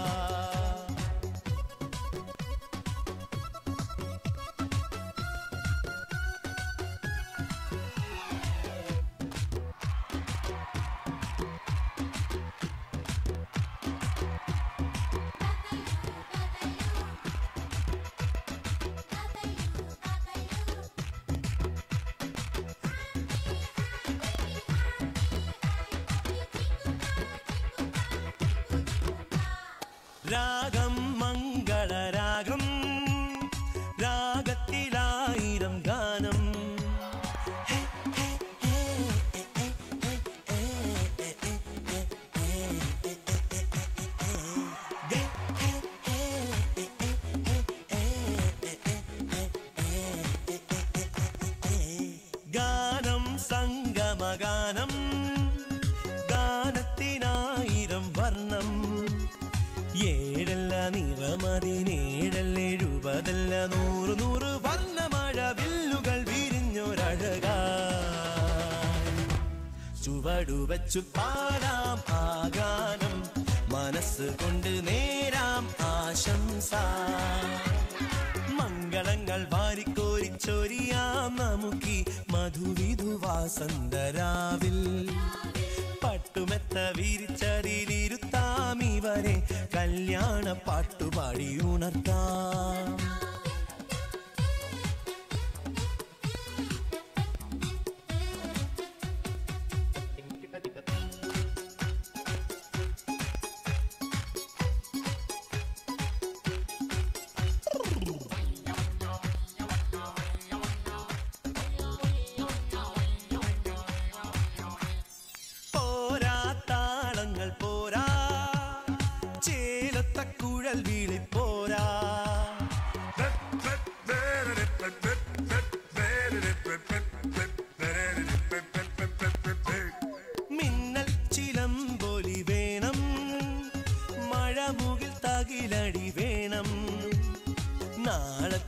[SPEAKER 6] രാഗം മംഗളരാഗം, രാഗത്തിലായിരം ഗാനം. ഗാനം സംഗമഗാനം, ഗാനത്തിനായിരം വർണ്ണം. ഏഴല്ല നിറമതിനേഴല്ല 70 100 100 വർണ്ണമഴ വില്ലുകൾ വിരിഞ്ഞൊരഴക. ചുവടുവച്ചു പാടാം ആഗാനം, മനസ്സ് കൊണ്ട് നേരാം ആശംസ. മംഗളങ്ങൾ വാരിക്കോരിച്ചൊരിയാം നമുക്കീ മധുവിധുവാസന്തരാവിൽ, പട്ടുമെത്ത വിരിച്ചതിലിരുത്താം ഇവരെ കല്യാണ പാട്ടുപാടി ഉണർത്താം.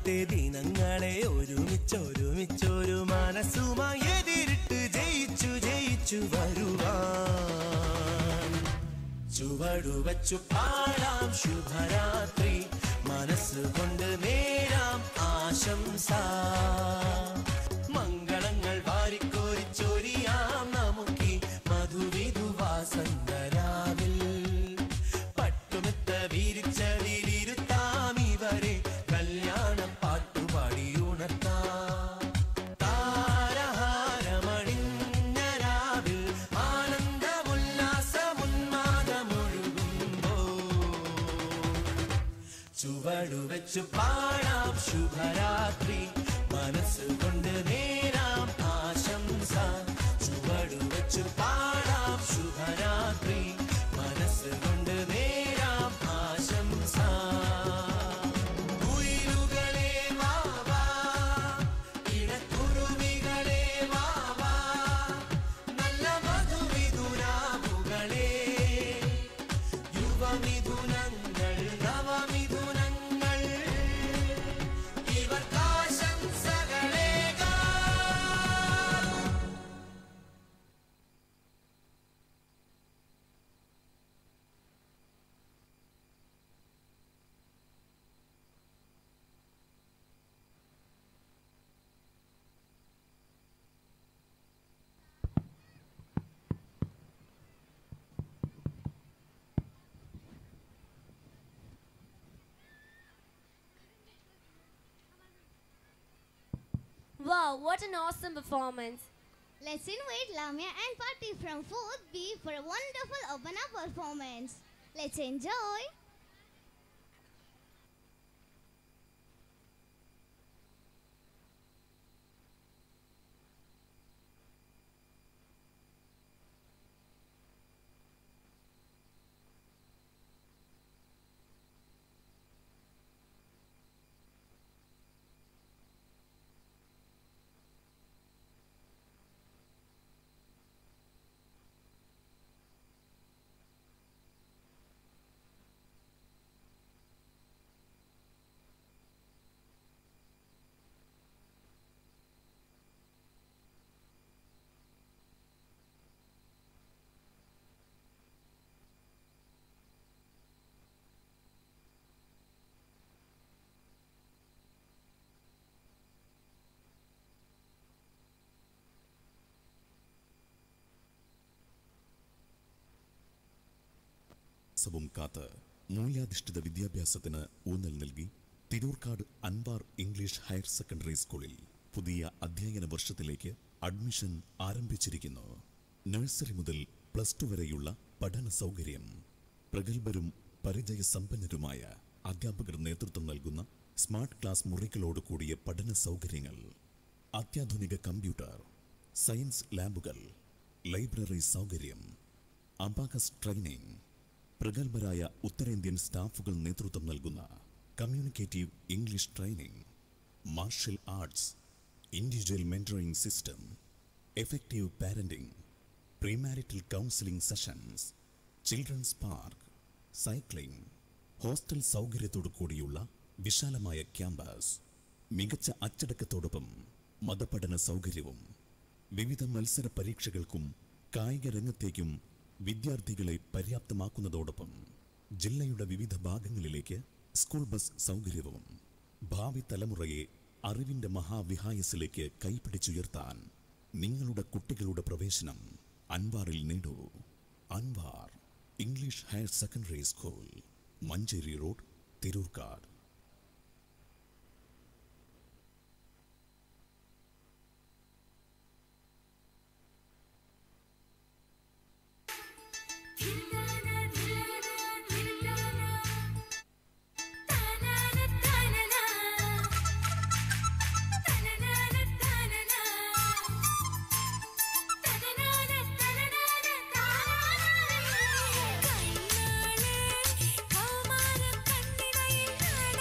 [SPEAKER 6] ആദ്യത്തെ ദിനങ്ങളെ ഒരുമിച്ചൊരു മനസ്സുമായി എതിരിട്ട് ജയിച്ചു വരുവാൻ ചുവടുവച്ചു പാടാം ശുഭരാത്രി മനസ്സുകൊണ്ട് നേരാം ആശംസ മംഗളങ്ങൾ വാരിക്കോരിച്ചൊരിയാം നമുക്കി മധുവിധുവാസന്തരാവിൽ പട്ടുമെത്ത വിരിച്ചതിലിരുത്താം ഇവരെ കല്യാണ പാട്ടുപാടി ഉണർത്താം താരഹാരമണിഞ്ഞ രാവിൽ ആനന്ദമുല്ലാസമുന്മാദമൊഴുകുമ്പോൾ ചുവടുവെച്ചു പാടാം ശുഭരാത്രി മനസ്സുകൊണ്ട് നേരാം ആശംസ ചുവടുവെച്ചു പാടാം ശുഭരാത്രി മനസ്സുകൊണ്ട് നേരാം ആശംസ കുയിലുകളെ വാവാ ഇടക്കുരുവികളെ വാവാ നല്ല മധുവിധുരാവുകളെ യുവമിഥുനങ്ങൾ നവമിഥുനങ്ങൾ ഇവർക്കാശംസകളേകാം.
[SPEAKER 2] Wow, what an awesome performance.
[SPEAKER 3] Let's invite Lamia and Party from 4th B for a wonderful open up performance. Let's enjoy.
[SPEAKER 4] സവും കാത്ത് മൂല്യാധിഷ്ഠിത വിദ്യാഭ്യാസത്തിന് ഊന്നൽ നൽകി Tirurkkad Anwar English higher secondary സ്കൂളിൽ പുതിയ അധ്യയന വർഷത്തിലേക്ക് അഡ്മിഷൻ ആരംഭിച്ചിരിക്കുന്നു. നഴ്സറി മുതൽ +2 വരെയുള്ള പഠന സൗകര്യം, പ്രഗത്ഭരും പരിചയസമ്പന്നരുമായ അധ്യാപകർ നേതൃത്വം നൽകുന്ന സ്മാർട്ട് ക്ലാസ് മുറികളോട് കൂടിയ പഠന സൗകര്യങ്ങൾ, അത്യാധുനിക കമ്പ്യൂട്ടർ, സയൻസ് ലാബുകൾ, ലൈബ്രറി സൗകര്യം, അബാകസ് ട്രെയിനിംഗ്, പ്രഗത്ഭരായ ഉത്തരേന്ത്യൻ സ്റ്റാഫുകൾ നേതൃത്വം നൽകുന്ന communicative English training, martial arts, individual mentoring system, effective parenting, premarital counselling sessions, children's park, cycling, hostel സൗകര്യത്തോടു കൂടിയുള്ള വിശാലമായ ക്യാമ്പസ്, മികച്ച അച്ചടക്കത്തോടൊപ്പം മതപഠന സൗകര്യവും, വിവിധ മത്സര പരീക്ഷകൾക്കും കായിക രംഗത്തേക്കും വിദ്യാർത്ഥികളെ പര്യാപ്തമാക്കുന്നതോടൊപ്പം ജില്ലയുടെ വിവിധ ഭാഗങ്ങളിലേക്ക് സ്കൂൾ ബസ് സൗകര്യവും, ഭാവി തലമുറയെ അറിവിന്റെ മഹാവിഹായസിലേക്ക് കൈപിടിച്ചുയർത്താൻ നിങ്ങളുടെ കുട്ടികളുടെ പ്രവേശനം അൻവാറിൽ നേടൂ. Anwar English higher secondary school, Manjeri road, Tirurkkad.
[SPEAKER 9] കണ്ണാളെ കൗമാരം കണ്ണിനയിൽ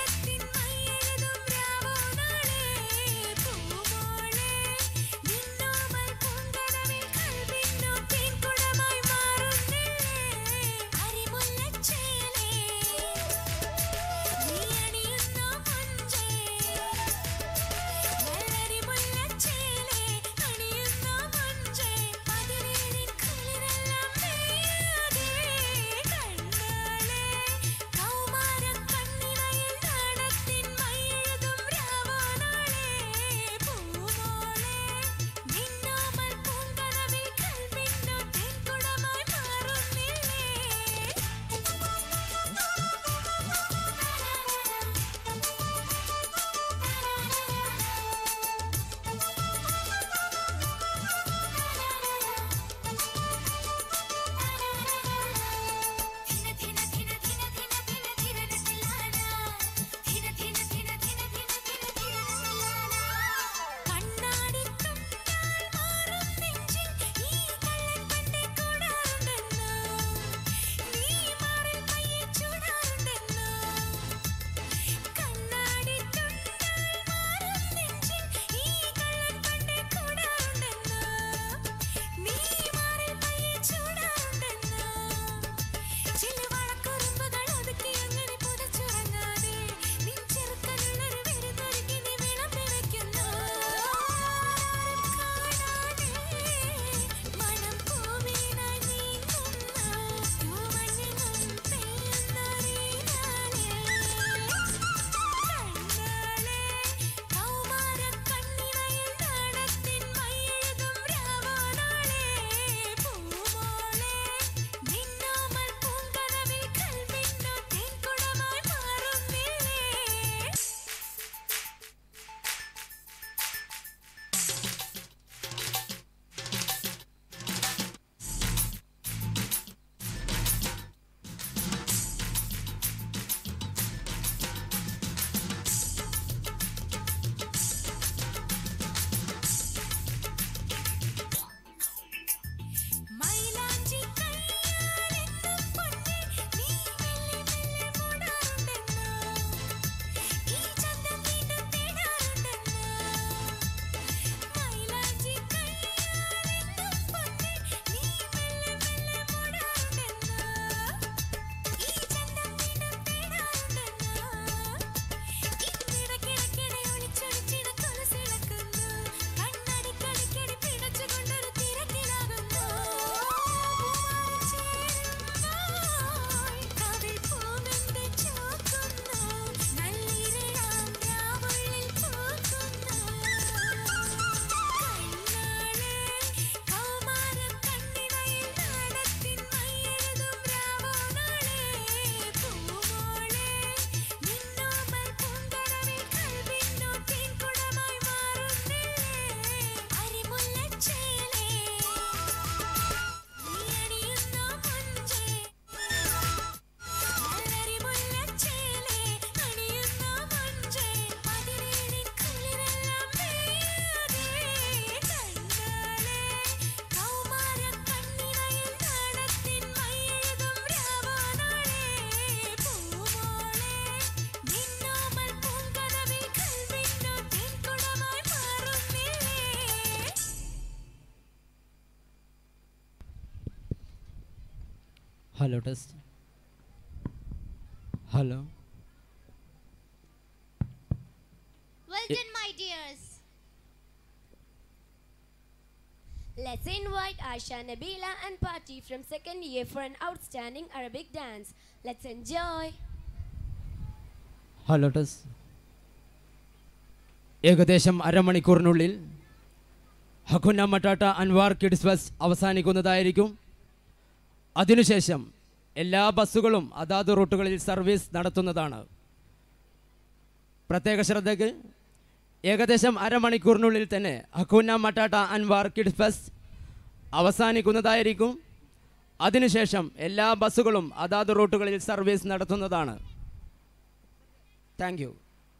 [SPEAKER 13] Hello, test. Hello.
[SPEAKER 8] Well done, my dears.
[SPEAKER 2] Let's invite Aisha, Nabila and Party from second year for an outstanding Arabic dance. Let's enjoy.
[SPEAKER 13] Hello, test. ഏകദേശം അരമണിക്കൂറിനുള്ളിൽ Hakuna Matata Anwar kids bus അവസാനിക്കുന്നതായിരിക്കും. അതിനുശേഷം എല്ലാ ബസ്സുകളും അതാത് റൂട്ടുകളിൽ സർവീസ് നടത്തുന്നതാണ്. പ്രത്യേക ശ്രദ്ധയ്ക്ക് ഏകദേശം അരമണിക്കൂറിനുള്ളിൽ തന്നെ Hakuna Matata Anwar kids bus അവസാനിക്കുന്നതായിരിക്കും. അതിനുശേഷം എല്ലാ ബസ്സുകളും അതാത് റൂട്ടുകളിൽ സർവീസ് നടത്തുന്നതാണ്. Thank you.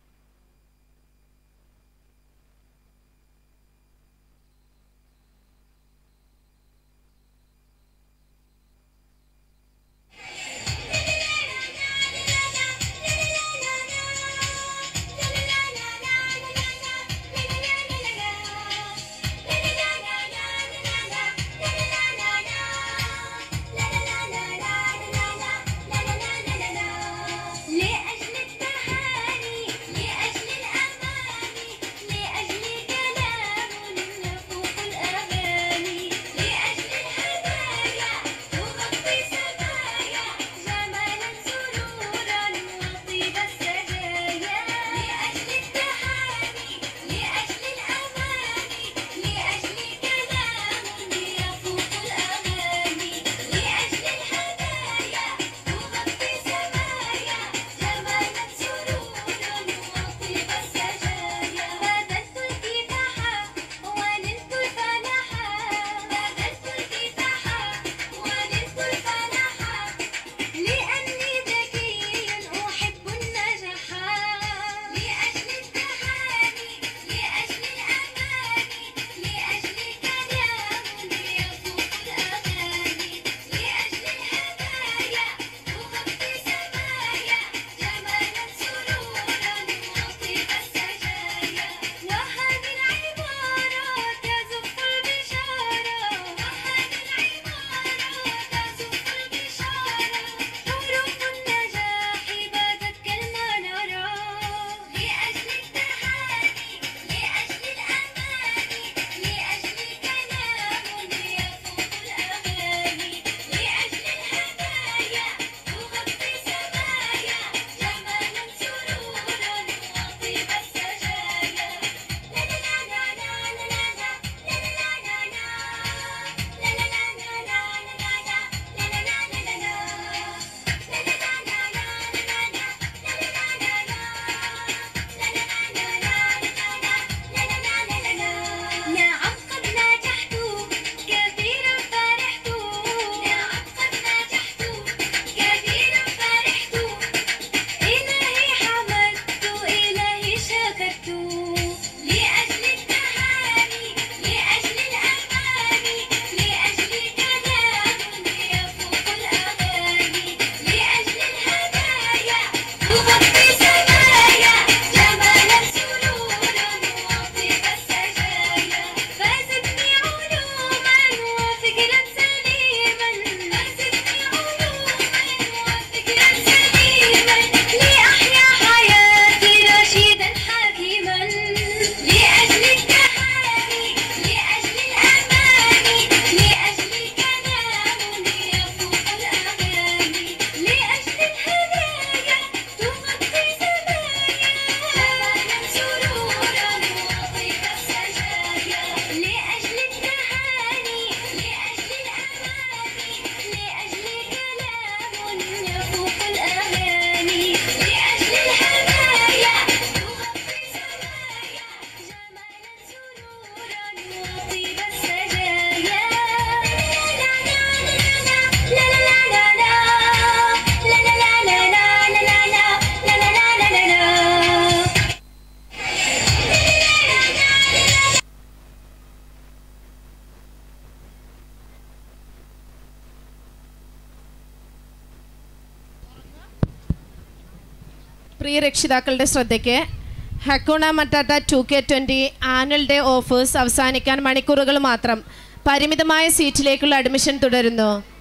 [SPEAKER 14] പ്രിയ രക്ഷിതാക്കളുടെ ശ്രദ്ധയ്ക്ക് Hakuna Matata 2K20 annual day offers അവസാനിക്കാൻ മണിക്കൂറുകൾ മാത്രം. പരിമിതമായ സീറ്റിലേക്കുള്ള അഡ്മിഷൻ തുടരുന്നു.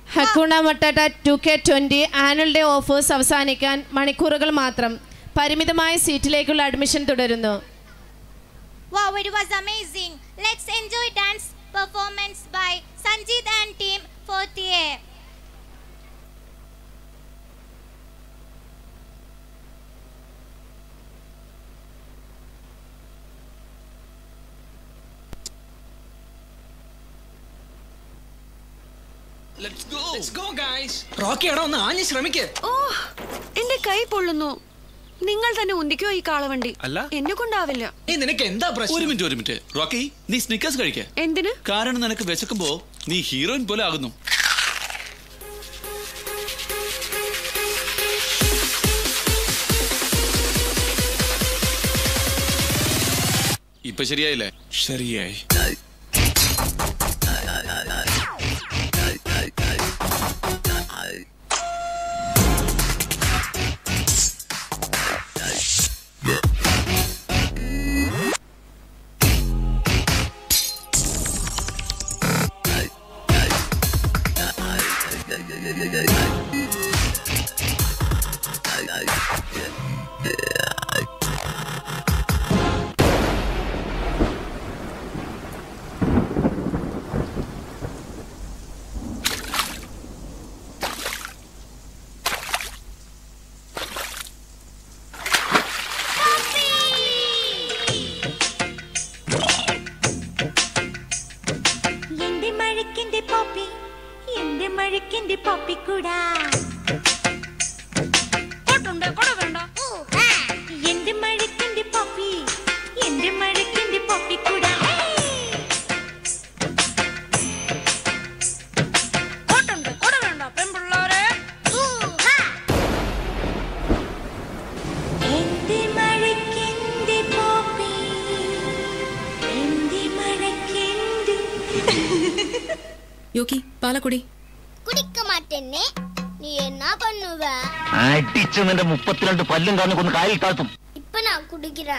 [SPEAKER 14] Hakuna Matata 2K20 annual day offers അവസാനിക്കാൻ മണിക്കൂറുകൾ മാത്രം. പരിമിതമായ സീറ്റിലേക്കുള്ള അഡ്മിഷൻ തുടരുന്നു.
[SPEAKER 8] Wow, it was amazing. Let's enjoy dance performance by Sanjeet and team 4th A.
[SPEAKER 15] Let's go guys. Rocky എടാ ഒന്ന് ആഞ്ഞു ശ്രമിക്ക്.
[SPEAKER 16] ഓ എന്റെ കൈ പൊള്ളുന്നു. നിങ്ങൾ തന്നെ ഉന്തിക്കോ ഈ കാളവണ്ടി.
[SPEAKER 15] അല്ല
[SPEAKER 16] എന്നെ കൊണ്ടാവില്ല.
[SPEAKER 15] നിനക്ക് എന്താ പ്രശ്നം?
[SPEAKER 17] ഒരു മിനിറ്റ് റോക്കി, നീ സ്നിക്കേഴ്സ് കഴിക്ക.
[SPEAKER 16] എന്തിന്?
[SPEAKER 17] കാരണം നിനക്ക് വിശക്കുമ്പോ നീ ഹീറോയിൻ പോലെ ആകുന്നു. ഇപ്പൊ ശരിയായില്ലേ? ശരിയായി.
[SPEAKER 16] யோகி பாலக்குடி
[SPEAKER 3] குடிக்க மாட்டேன்னே நீ என்ன பண்ணுவ?
[SPEAKER 18] அடிச்சு நின்ற 32 பல்லும் காணு கொண்டு காயில் தாழ்த்தும்.
[SPEAKER 3] இப்ப நான் குடிக்கிறேன்.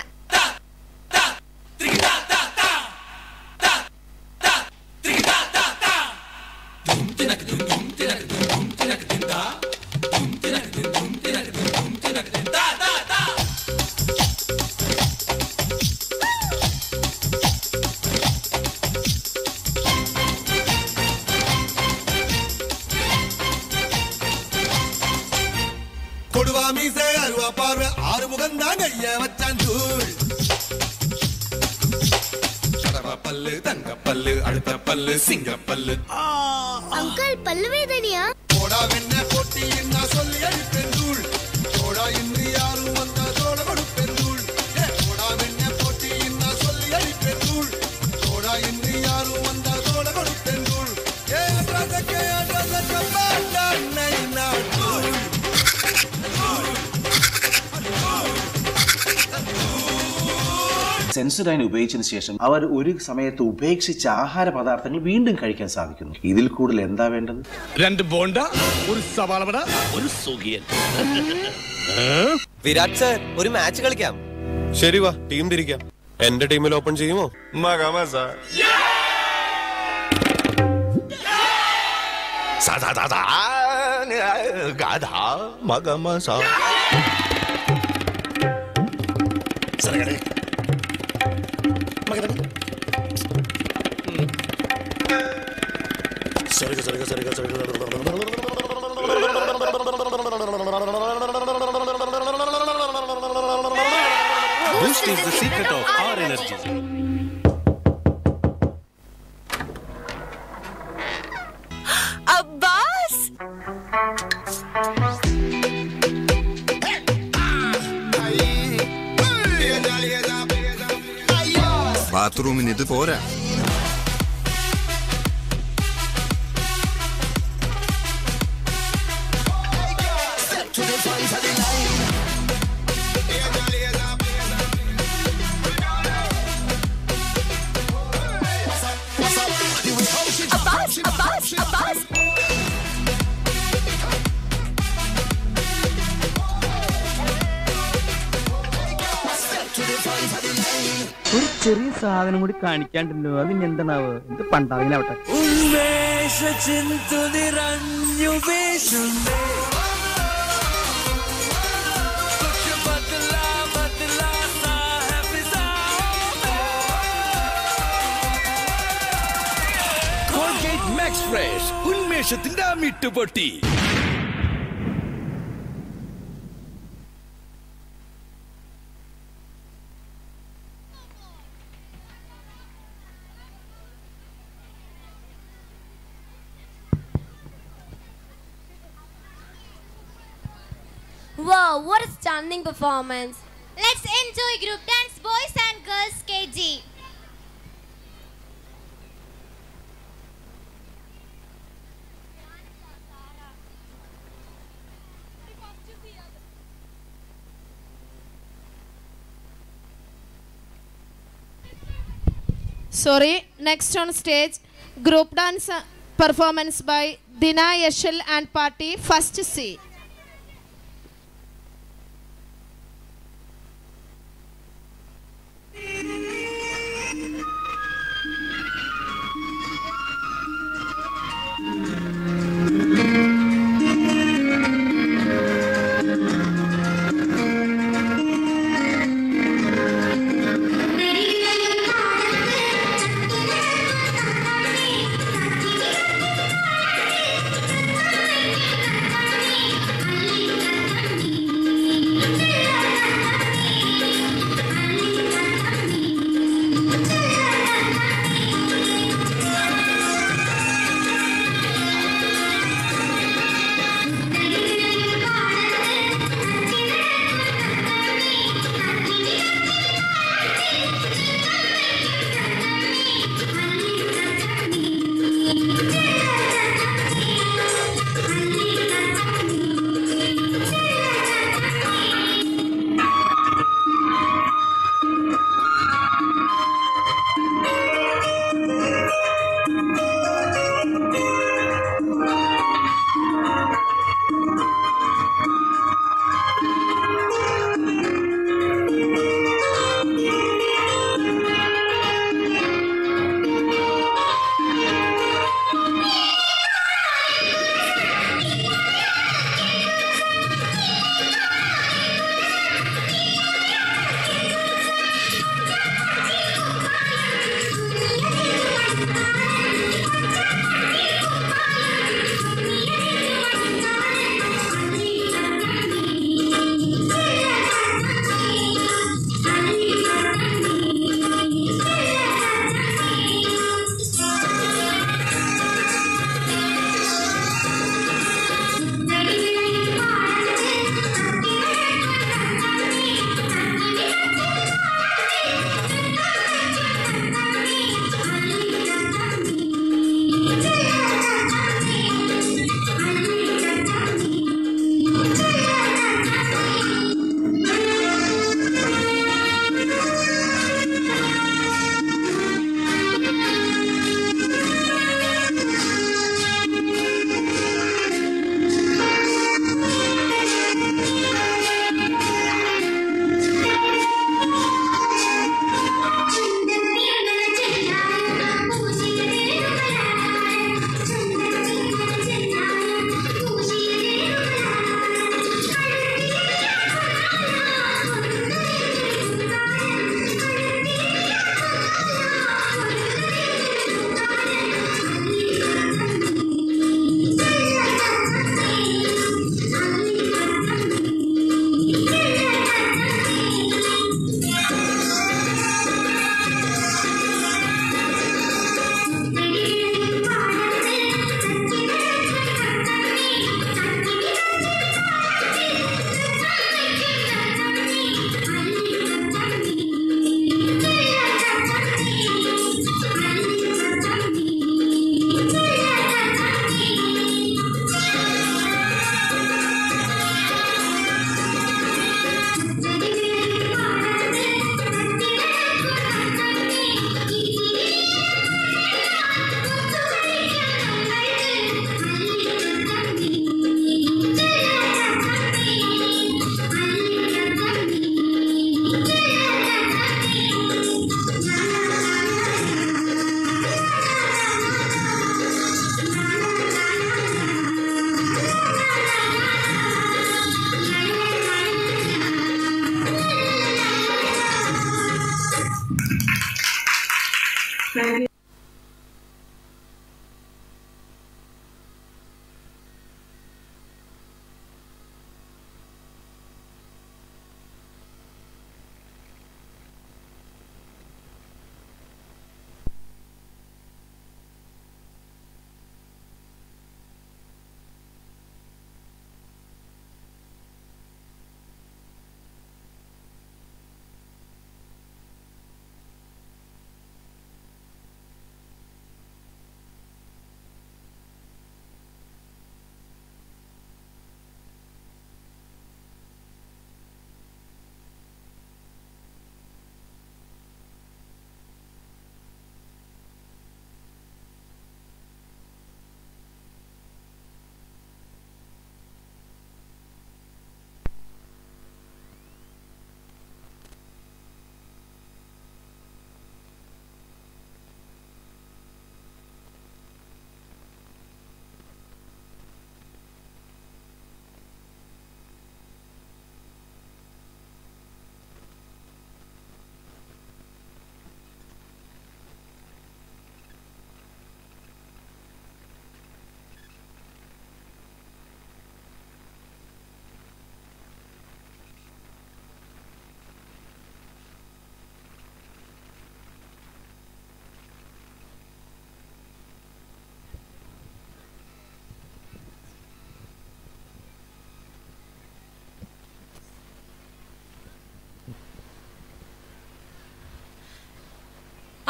[SPEAKER 1] சிங்கப்பல்லு
[SPEAKER 3] அங்கிள் பல்லு வேதனையா?
[SPEAKER 1] போடா வெண்ண போட்டி என்ன சொல்லி அடிப்பெந்தூள் போடா இன்று யாரும் வந்த தோட கொடுப்பெந்தூள் போடா வெண்ண போட்டி என்ன சொல்லி அடிப்பெந்தூள் போடா இன்று யாரும் வந்த தோட கொடுப்பெந்தூள்
[SPEAKER 19] സെൻസോഡൈൻ ഉപയോഗിച്ചതിന് ശേഷം അവർ ഒരു സമയത്ത് ഉപേക്ഷിച്ച ആഹാര പദാർത്ഥങ്ങൾ വീണ്ടും കഴിക്കാൻ സാധിക്കുന്നു. ഇതിൽ കൂടുതൽ എന്താ വേണ്ടത്?
[SPEAKER 1] 2 ബോണ്ട, ഒരു സവാള വട, ഒരു സുഗിയൻ.
[SPEAKER 20] വിരാട് സർ, ഒരു മാച്ച് കളിക്കാം.
[SPEAKER 21] ശരി വാ, ടീം തിരിക്കാം. എന്റെ ടീമിൽ ഓപ്പൺ ചെയ്യുമോ? This is the secret of our energy.
[SPEAKER 16] Abbas!
[SPEAKER 22] ബാത്റൂമിന് ഇത് പോരാ.
[SPEAKER 23] ഒരു
[SPEAKER 5] ചെറിയ സാധനം കൂടി കാണിക്കാണ്ടല്ലോ. അത് ഇനി എന്താണാവോ? എന്ത് പണ്ടാവില്ലാവട്ടെ.
[SPEAKER 6] ഉന്മേഷ ചിന്തു നിറഞ്ഞു വേഷുണ്ടേ
[SPEAKER 7] ഫ്രഷ് ഉന്മേഷത്തിന്റെ മിട്ടുപൊട്ടി.
[SPEAKER 2] Wow, what a stunning performance.
[SPEAKER 8] Let's enjoy group dance boys and girls KG.
[SPEAKER 14] Sorry, next on stage, group dance performance by Dina Yashil and party, first C.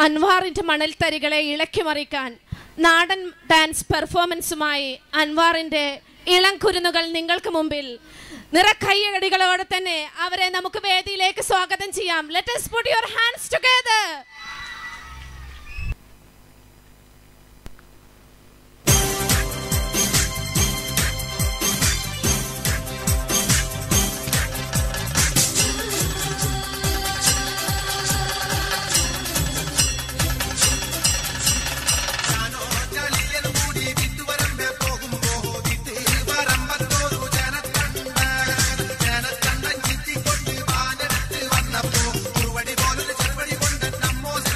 [SPEAKER 14] അൻവാറിൻ്റെ മണൽത്തരികളെ ഇളക്കിമറിക്കാൻ നാടൻ ഡാൻസ് പെർഫോമൻസുമായി അൻവാറിൻ്റെ ഇളം കുരുന്നുകൾ നിങ്ങൾക്ക് മുമ്പിൽ നിറക്കൈയടികളോടെ തന്നെ അവരെ നമുക്ക് വേദിയിലേക്ക് സ്വാഗതം ചെയ്യാം. Let us put your hands together.
[SPEAKER 1] ജനത്തണ്ടൻ ചിറ്റിക്കൊണ്ട് വാനെടുത്ത് വന്നപ്പോ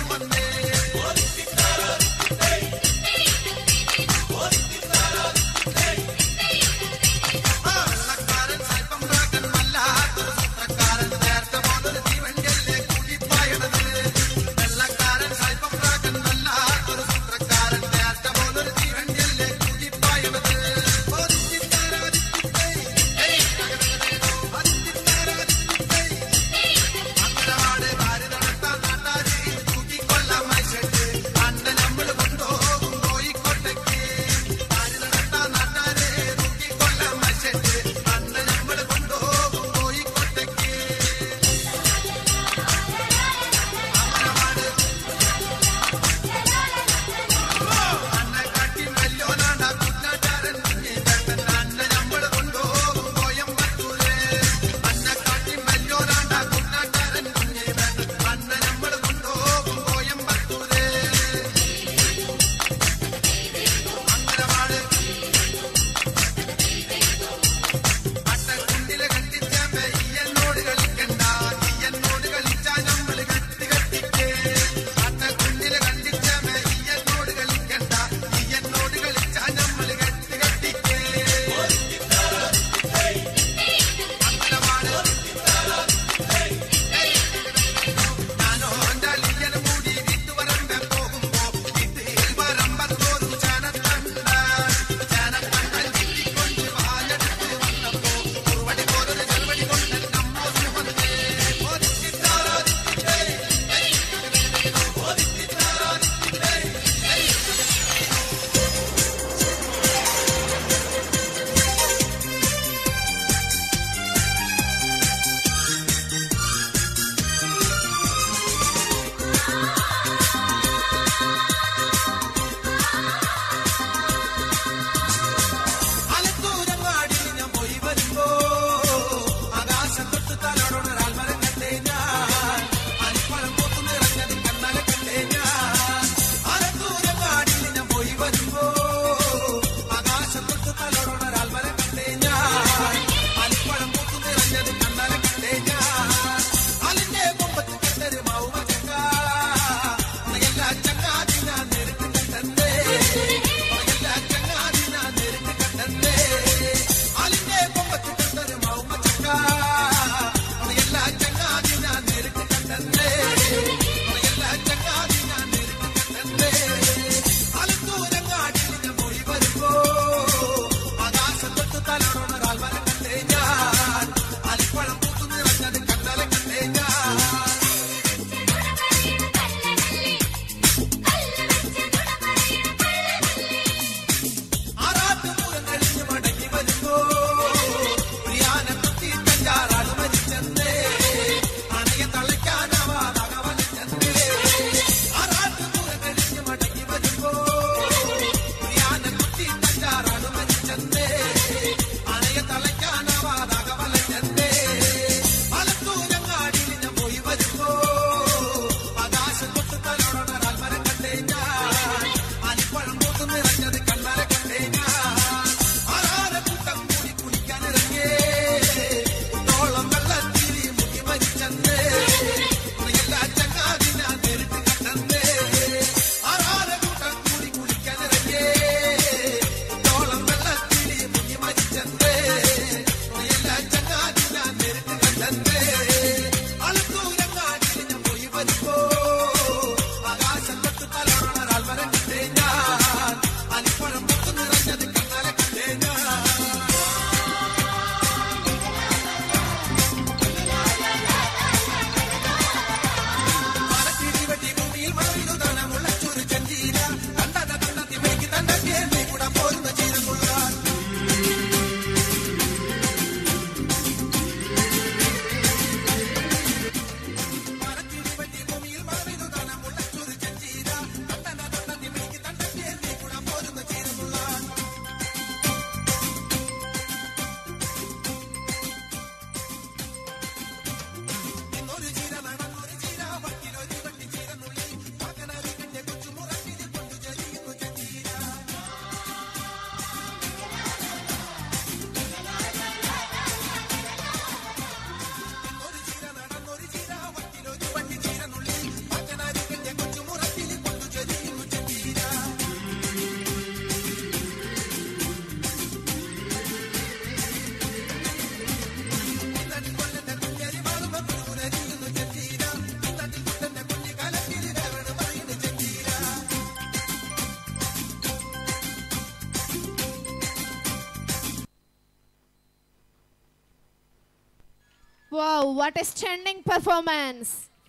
[SPEAKER 14] Wow, what a stunning performance.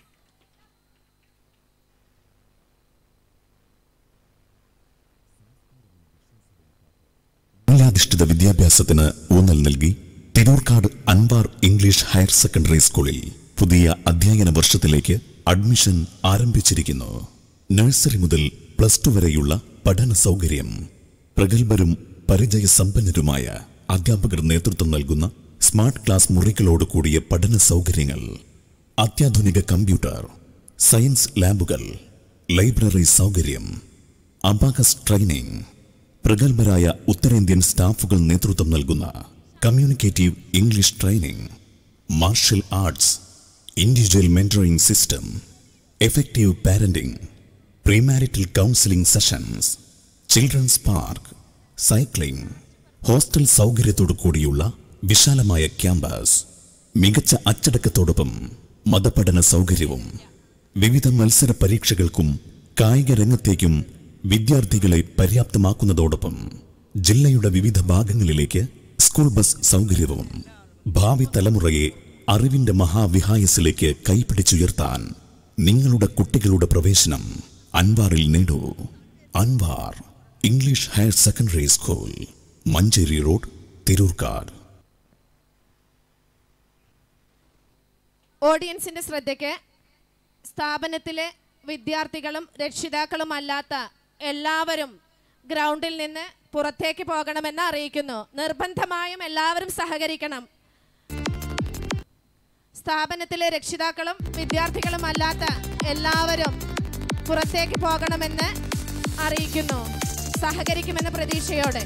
[SPEAKER 4] മൂല്യാധിഷ്ഠിത വിദ്യാഭ്യാസത്തിന് ഊന്നൽ നൽകി Tirurkkad Anwar English higher secondary സ്കൂളിൽ പുതിയ അധ്യയന വർഷത്തിലേക്ക് അഡ്മിഷൻ ആരംഭിച്ചിരിക്കുന്നു. നഴ്സറി മുതൽ +2 വരെയുള്ള പഠന സൗകര്യം, പ്രഗത്ഭരും പരിചയസമ്പന്നരുമായ അധ്യാപകർ നേതൃത്വം നൽകുന്ന സ്മാർട്ട് ക്ലാസ് മുറികളോട് കൂടിയ പഠന സൗകര്യങ്ങൾ, അത്യാധുനിക കമ്പ്യൂട്ടർ, സയൻസ് ലാബുകൾ, ലൈബ്രറി സൗകര്യം, അബാകസ് ട്രെയിനിംഗ്, പ്രഗത്ഭരായ ഉത്തരേന്ത്യൻ സ്റ്റാഫുകൾ നേതൃത്വം നൽകുന്ന communicative English training, martial arts, individual mentoring system, effective parenting, premarital counselling sessions, children's park, cycling, hostel സൗകര്യത്തോടു കൂടിയുള്ള വിശാലമായ ക്യാമ്പസ്, മികച്ച അച്ചടക്കത്തോടൊപ്പം മതപഠന സൗകര്യവും, വിവിധ മത്സര പരീക്ഷകൾക്കും കായിക രംഗത്തേക്കും വിദ്യാർത്ഥികളെ പര്യാപ്തമാക്കുന്നതോടൊപ്പം ജില്ലയുടെ വിവിധ ഭാഗങ്ങളിലേക്ക് സ്കൂൾ ബസ് സൗകര്യവും, ഭാവി തലമുറയെ അറിവിന്റെ മഹാവിഹായസിലേക്ക് കൈപിടിച്ചുയർത്താൻ നിങ്ങളുടെ കുട്ടികളുടെ പ്രവേശനം അൻവാറിൽ നേടൂ. Anwar English higher secondary school, Manjeri road, Tirurkkad.
[SPEAKER 14] ഓഡിയൻസിന്റെ ശ്രദ്ധയ്ക്ക്, സ്ഥാപനത്തിലെ വിദ്യാർത്ഥികളും രക്ഷിതാക്കളും അല്ലാത്ത എല്ലാവരും ഗ്രൗണ്ടിൽ നിന്ന് പുറത്തേക്ക് പോകണമെന്ന് അറിയിക്കുന്നു. നിർബന്ധമായും എല്ലാവരും സഹകരിക്കണം. സ്ഥാപനത്തിലെ രക്ഷിതാക്കളും വിദ്യാർത്ഥികളും അല്ലാത്ത എല്ലാവരും പുറത്തേക്ക് പോകണമെന്ന് അറിയിക്കുന്നു. സഹകരിക്കുമെന്ന പ്രതീക്ഷയോടെ.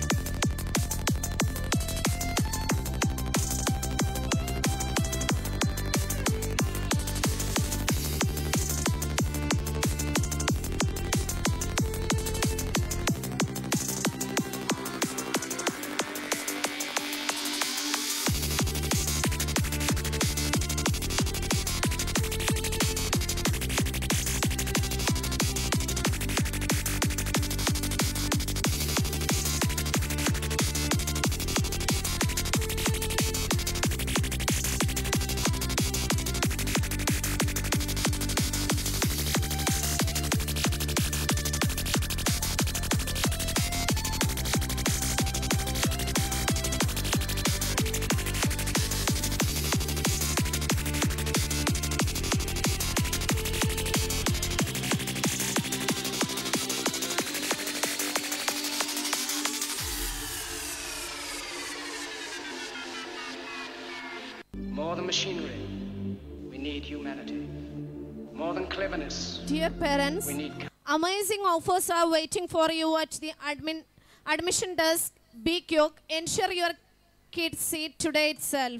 [SPEAKER 10] More than machinery, we need humanity. More than cleverness,
[SPEAKER 14] Dear parents,
[SPEAKER 10] we need
[SPEAKER 14] amazing offers are waiting for you at the admission desk. Be quick. Ensure your kids seat today itself.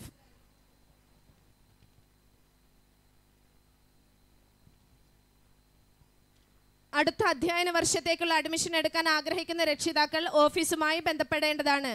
[SPEAKER 14] അടുത്ത അധ്യയന വർഷത്തേക്കുള്ള admission എടുക്കാൻ ആഗ്രഹിക്കുന്ന രക്ഷിതാക്കൾ ഓഫീസുമായി ബന്ധപ്പെടേണ്ടതാണ്.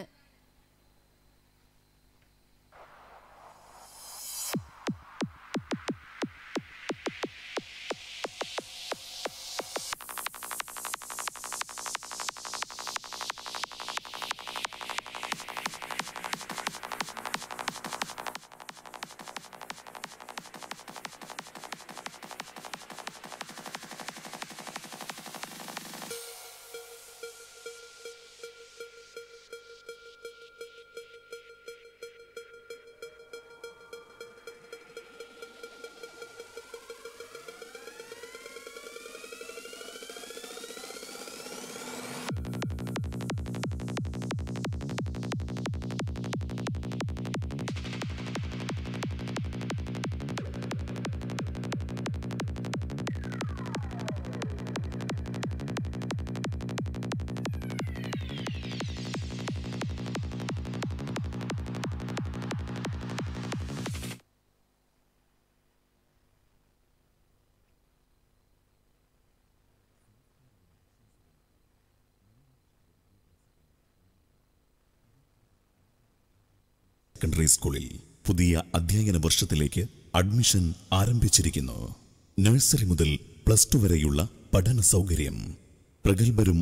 [SPEAKER 4] Secondary സ്കൂളിൽ പുതിയ അധ്യയന വർഷത്തിലേക്ക് അഡ്മിഷൻ ആരംഭിച്ചിരിക്കുന്നു. നഴ്സറി മുതൽ +2 വരെയുള്ള പഠന സൗകര്യം, പ്രഗത്ഭരും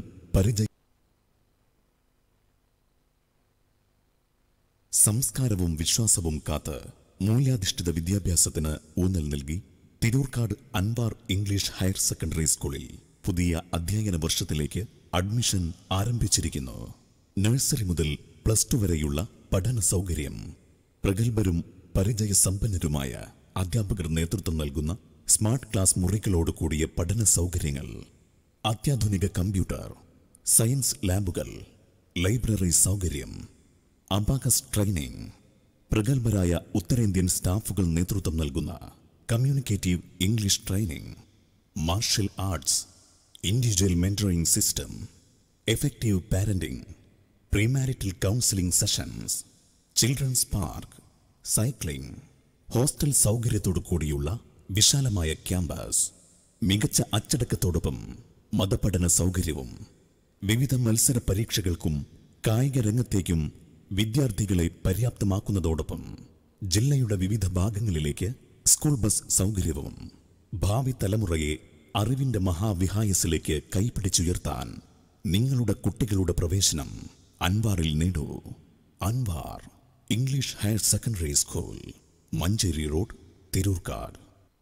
[SPEAKER 4] സംസ്കാരവും വിശ്വാസവും കാത്ത് മൂല്യാധിഷ്ഠിത വിദ്യാഭ്യാസത്തിന് ഊന്നൽ നൽകി Tirurkkad Anwar English higher secondary സ്കൂളിൽ പുതിയ അധ്യയന വർഷത്തിലേക്ക് അഡ്മിഷൻ ആരംഭിച്ചിരിക്കുന്നു. നഴ്സറി മുതൽ +2 വരെയുള്ള പഠന സൗകര്യം, പ്രഗത്ഭരും പരിചയസമ്പന്നരുമായ അധ്യാപകർ നേതൃത്വം നൽകുന്ന സ്മാർട്ട് ക്ലാസ് മുറികളോട് കൂടിയ പഠന സൗകര്യങ്ങൾ, അത്യാധുനിക കമ്പ്യൂട്ടർ, സയൻസ് ലാബുകൾ, ലൈബ്രറി സൗകര്യം, അബാകസ് ട്രെയിനിംഗ്, പ്രഗത്ഭരായ ഉത്തരേന്ത്യൻ സ്റ്റാഫുകൾ നേതൃത്വം നൽകുന്ന communicative English training, martial arts, individual mentoring system, effective parenting, premarital counselling sessions, children's park, cycling, hostel സൗകര്യത്തോടു കൂടിയുള്ള വിശാലമായ ക്യാമ്പസ്, മികച്ച അച്ചടക്കത്തോടൊപ്പം മതപഠന സൗകര്യവും, വിവിധ മത്സര പരീക്ഷകൾക്കും കായിക രംഗത്തേക്കും വിദ്യാർത്ഥികളെ പര്യാപ്തമാക്കുന്നതോടൊപ്പം ജില്ലയുടെ വിവിധ ഭാഗങ്ങളിലേക്ക് സ്കൂൾ ബസ് സൗകര്യവും, ഭാവി തലമുറയെ അറിവിന്റെ മഹാവിഹായസിലേക്ക് കൈപിടിച്ചുയർത്താൻ നിങ്ങളുടെ കുട്ടികളുടെ പ്രവേശനം അൻവാറിൽ നേടൂ. Anwar English higher secondary school, Manjeri road, Tirurkkad.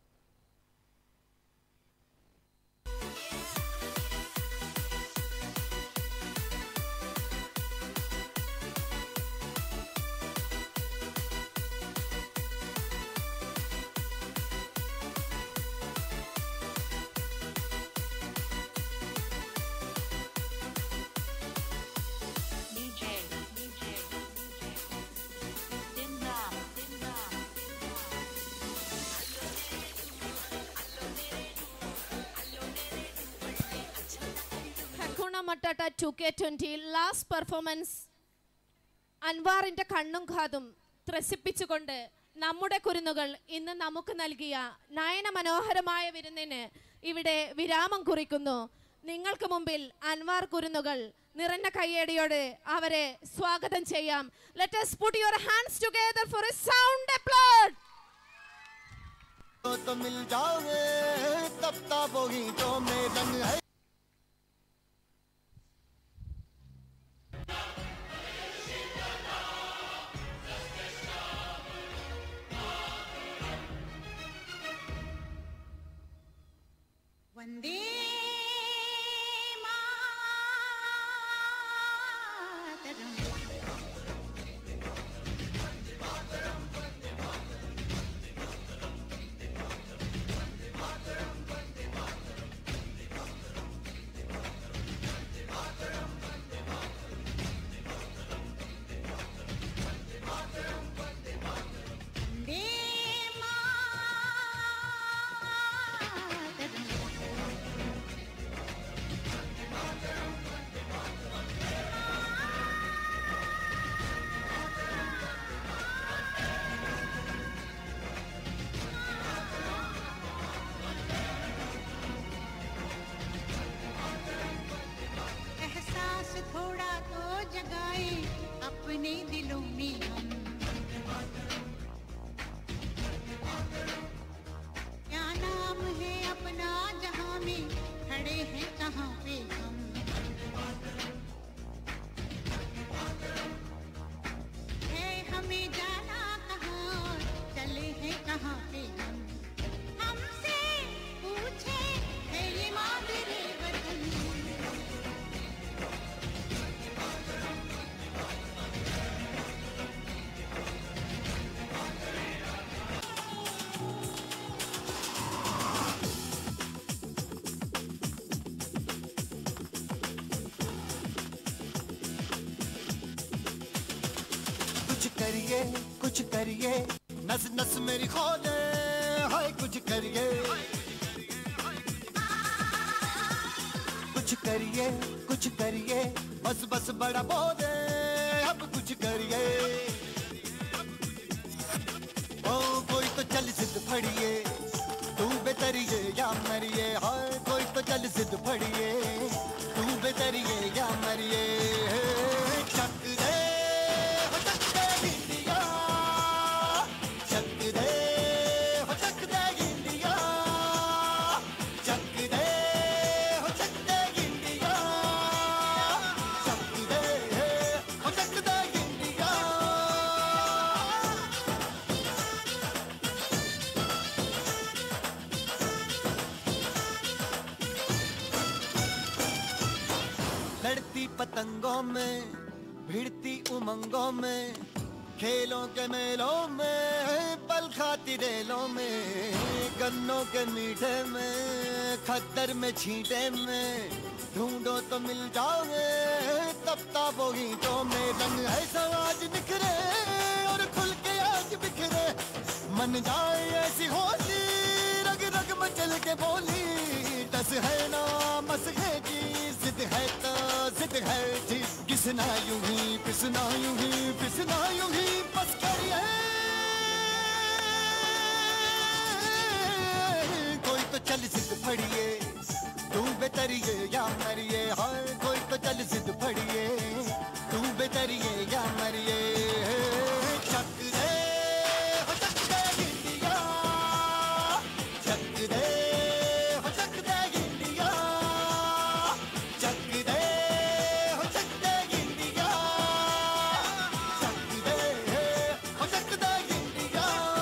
[SPEAKER 14] Matata 2K20 last performance അൻവാറിന്റെ കണ്ണും കാതും ത്രസിപ്പിച്ചുകൊണ്ട് നമ്മുടെ കുരുന്നുകൾ ഇന്ന് നമുക്ക് നൽകിയ നയന മനോഹരമായ വിരുന്നിന് ഇവിടെ വിരാമം കുറിക്കുന്നു. നിങ്ങൾക്ക് മുമ്പിൽ അൻവാർ കുരുന്നുകൾ നിറഞ്ഞ കയ്യടിയോടെ അവരെ സ്വാഗതം ചെയ്യാം. Let us put your hands together for a sound applause.
[SPEAKER 1] तो मिल जाओगे तब ताबोगी तो में रंग है.
[SPEAKER 11] वंदे थोड़ा तो जगाए अपने दिलों में हम, क्या नाम है अपना जहां में खड़े हैं कहाँ पे हम, है हमें जाना कहाँ चले हैं कहाँ पे हम, हमसे पूछे है ये मादरे वतन.
[SPEAKER 1] कुछ करिए नस नस मेरी खोले हाय कुछ करिए बस बस बड़ा बोले अब कुछ करिए. ओ कोई तो चल जिद फड़िए तू बेतरिए या मरिए, हाय कोई तो चल जिद फड़िए तू बेतरिए या मरिए. चक दे
[SPEAKER 9] पतंगों में, भिड़ती उमंगों में, खेलों के मेलों में, पल खाती रेलों में, गन्नों के मीठे में, खद्दर में छींटे में, ढूंढो तो मिल जाओगे तब ताबो ईंटों में। रंग है समाज निखरे और खुल के आज बिखरे, मन जाए ऐसी होली रग रग मचल के बोली। टस है ना मस है जी, जिद है तो जिद है जी, किसना यूं ही पिसना यूं ही पिसना यूं ही बस करिए। कोई तो चल जिद फड़िए, तू बेतरिए या मरिए, हाय कोई तो चल जिद फड़िए, तू बेतरिए या मरिए। चक दे हो चक दे इंडिया, चक दे हो चक दे इंडिया, चक दे हो चक दे इंडिया, चक दे हो चक दे इंडिया।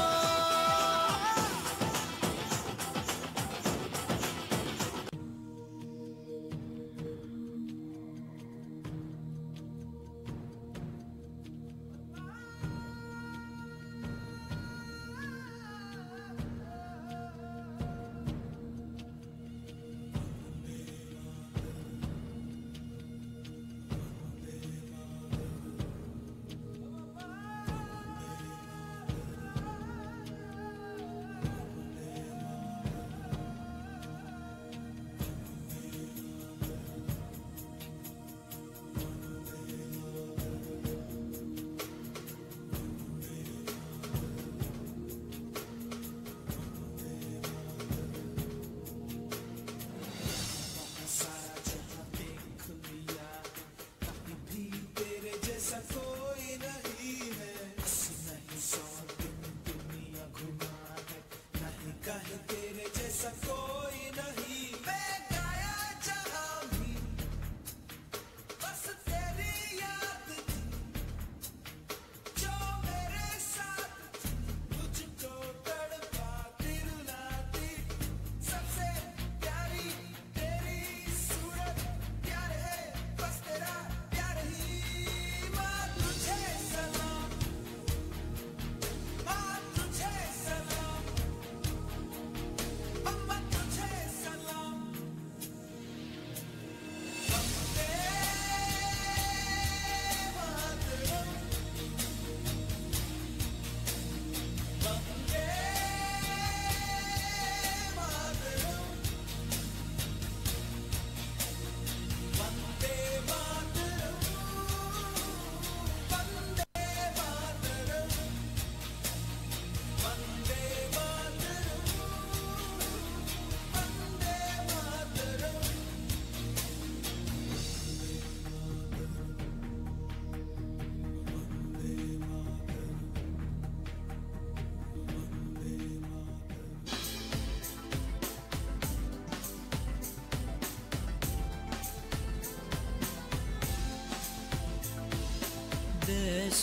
[SPEAKER 12] देश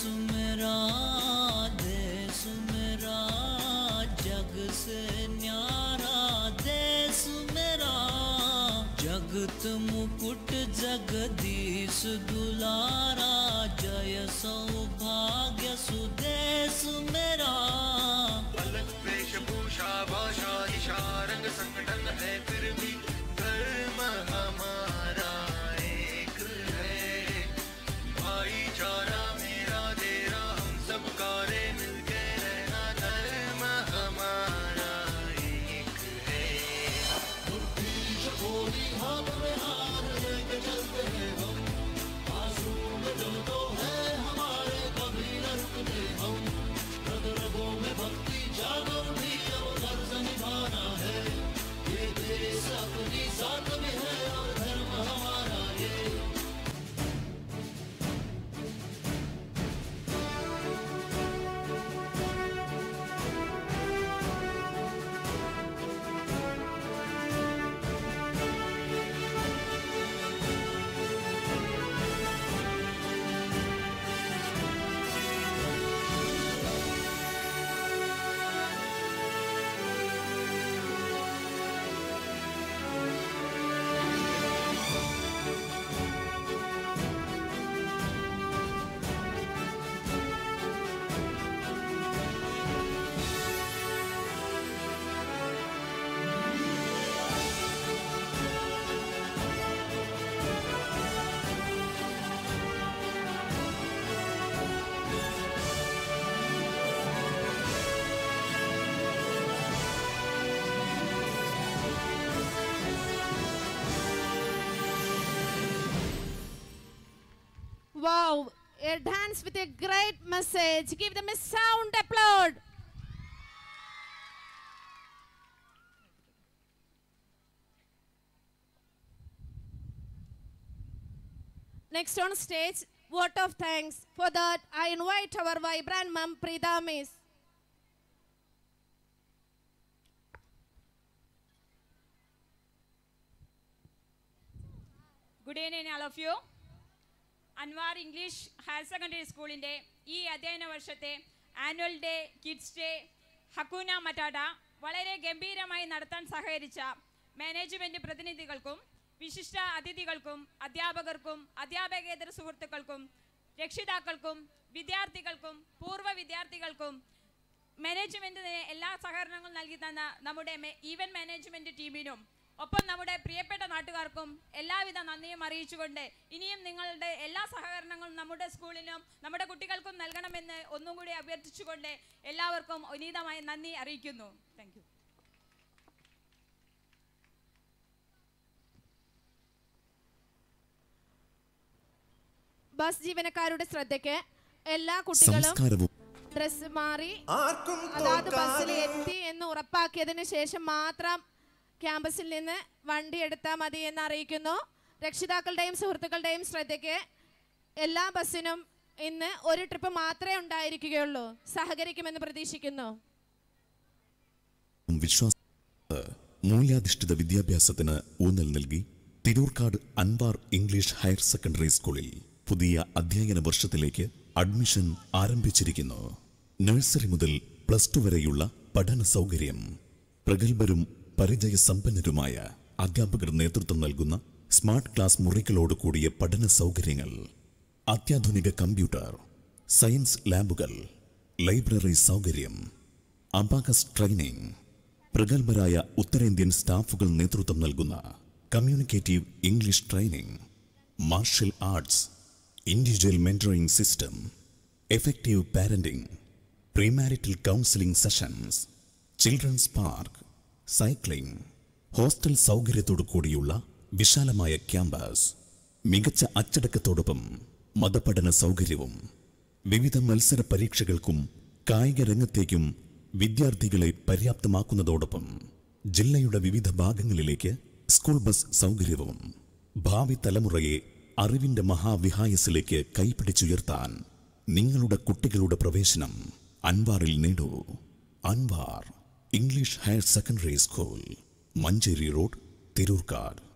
[SPEAKER 12] मेरा जग से न्यारा देश मेरा, जगत मुकुट जगदीश दुलारा, जय सौभाग्य सुदेश मेरा।
[SPEAKER 23] अलग वेशभूषा भाषा दिशा रंग संगठन है फिर भी धर्म हमारा एक है। भाईचारा मेरा तेरा हम सब कारे मिलके रहना, धर्म हमारा एक है। बुद्धि हाथ में हार लेके चलते हैं हम, आंसू में जो तो है हमारे कभी न रुकते हम। रग रगों में भक्ति जागर भी अब फर्ज निभाना है, ये देश अपना
[SPEAKER 14] Wow, a dance with a great message. Give them a sound applaud. Next on stage, vote of thanks. For that, I invite our vibrant mum, Preeta Miss.
[SPEAKER 13] Good evening, all of you. Anwar English Higher Secondary School in the അധ്യയന വർഷത്തെ annual day, kids day, Hakuna Matata വളരെ ഗംഭീരമായി നടത്താൻ സഹകരിച്ച management പ്രതിനിധികൾക്കും വിശിഷ്ട അതിഥികൾക്കും അധ്യാപകർക്കും അധ്യാപകേതര സുഹൃത്തുക്കൾക്കും രക്ഷിതാക്കൾക്കും വിദ്യാർത്ഥികൾക്കും പൂർവ്വ വിദ്യാർത്ഥികൾക്കും മാനേജ്മെന്റിന് എല്ലാ സഹകരണങ്ങളും നൽകി തന്ന നമ്മുടെ ഈവന്റ് മാനേജ്മെന്റ് ടീമിനും ഒപ്പം നമ്മുടെ പ്രിയപ്പെട്ട നാട്ടുകാർക്കും എല്ലാവിധ നന്ദിയും അറിയിച്ചുകൊണ്ട് ഇനിയും നിങ്ങളുടെ എല്ലാ സഹകരണങ്ങളും നമ്മുടെ സ്കൂളിനും നമ്മുടെ കുട്ടികൾക്കും നൽകണമെന്ന് ഒന്നും കൂടി അഭ്യർത്ഥിച്ചുകൊണ്ട് എല്ലാവർക്കും ഉന്നതമായ നന്ദി അറിയിക്കുന്നു. Thank you.
[SPEAKER 14] ബസ് ജീവനക്കാരുടെ ശ്രദ്ധയ്ക്ക് എല്ലാ കുട്ടികളും ഡ്രസ് മാറി അതാത് ബസ്സിൽ എത്തി എന്ന് ഉറപ്പാക്കിയതിന് ശേഷം മാത്രം ക്യാമ്പസിൽ നിന്ന് വണ്ടി എടുത്താൽ മതി എന്ന് അറിയിക്കുന്നു. രക്ഷിതാക്കളുടെയും സുഹൃത്തുക്കളുടെയും ശ്രദ്ധയ്ക്ക് എല്ലാ ബസ്സിനും ഇന്ന് ഒരു ട്രിപ്പ് മാത്രമേ ഉണ്ടായിരിക്കുകയുള്ളൂ. സഹകരിക്കുമെന്ന് പ്രതീക്ഷിക്കുന്നു.
[SPEAKER 4] മൂല്യാധിഷ്ഠിത വിദ്യാഭ്യാസത്തിന് ഊന്നൽ നൽകി Tirurkkad Anwar English higher secondary സ്കൂളിൽ പുതിയ അധ്യയന വർഷത്തിലേക്ക് അഡ്മിഷൻ ആരംഭിച്ചിരിക്കുന്നു. നഴ്സറി മുതൽ +2 വരെയുള്ള പഠന സൗകര്യം, പ്രഗത്ഭരും പരിചയസമ്പന്നരുമായ അധ്യാപകർ നേതൃത്വം നൽകുന്ന സ്മാർട്ട് ക്ലാസ് മുറികളോട് കൂടിയ പഠന സൗകര്യങ്ങൾ, അത്യാധുനിക കമ്പ്യൂട്ടർ, സയൻസ് ലാബുകൾ, ലൈബ്രറി സൗകര്യം, അബാകസ് ട്രെയിനിംഗ്, പ്രഗത്ഭരായ ഉത്തരേന്ത്യൻ സ്റ്റാഫുകൾ നേതൃത്വം നൽകുന്ന communicative English training, martial arts, individual mentoring system, effective parenting, premarital counselling sessions, children's park, cycling, hostel സൗകര്യത്തോടു കൂടിയുള്ള വിശാലമായ ക്യാമ്പസ്, മികച്ച അച്ചടക്കത്തോടൊപ്പം മതപഠന സൗകര്യവും, വിവിധ മത്സര പരീക്ഷകൾക്കും കായിക രംഗത്തേക്കും വിദ്യാർത്ഥികളെ പര്യാപ്തമാക്കുന്നതോടൊപ്പം ജില്ലയുടെ വിവിധ ഭാഗങ്ങളിലേക്ക് സ്കൂൾ ബസ് സൗകര്യവും, ഭാവി തലമുറയെ അറിവിന്റെ മഹാവിഹായസിലേക്ക് കൈപിടിച്ചുയർത്താൻ നിങ്ങളുടെ കുട്ടികളുടെ പ്രവേശനം അൻവാറിൽ നേടൂ. Anwar English higher secondary school, Manjeri road, Thirurkad.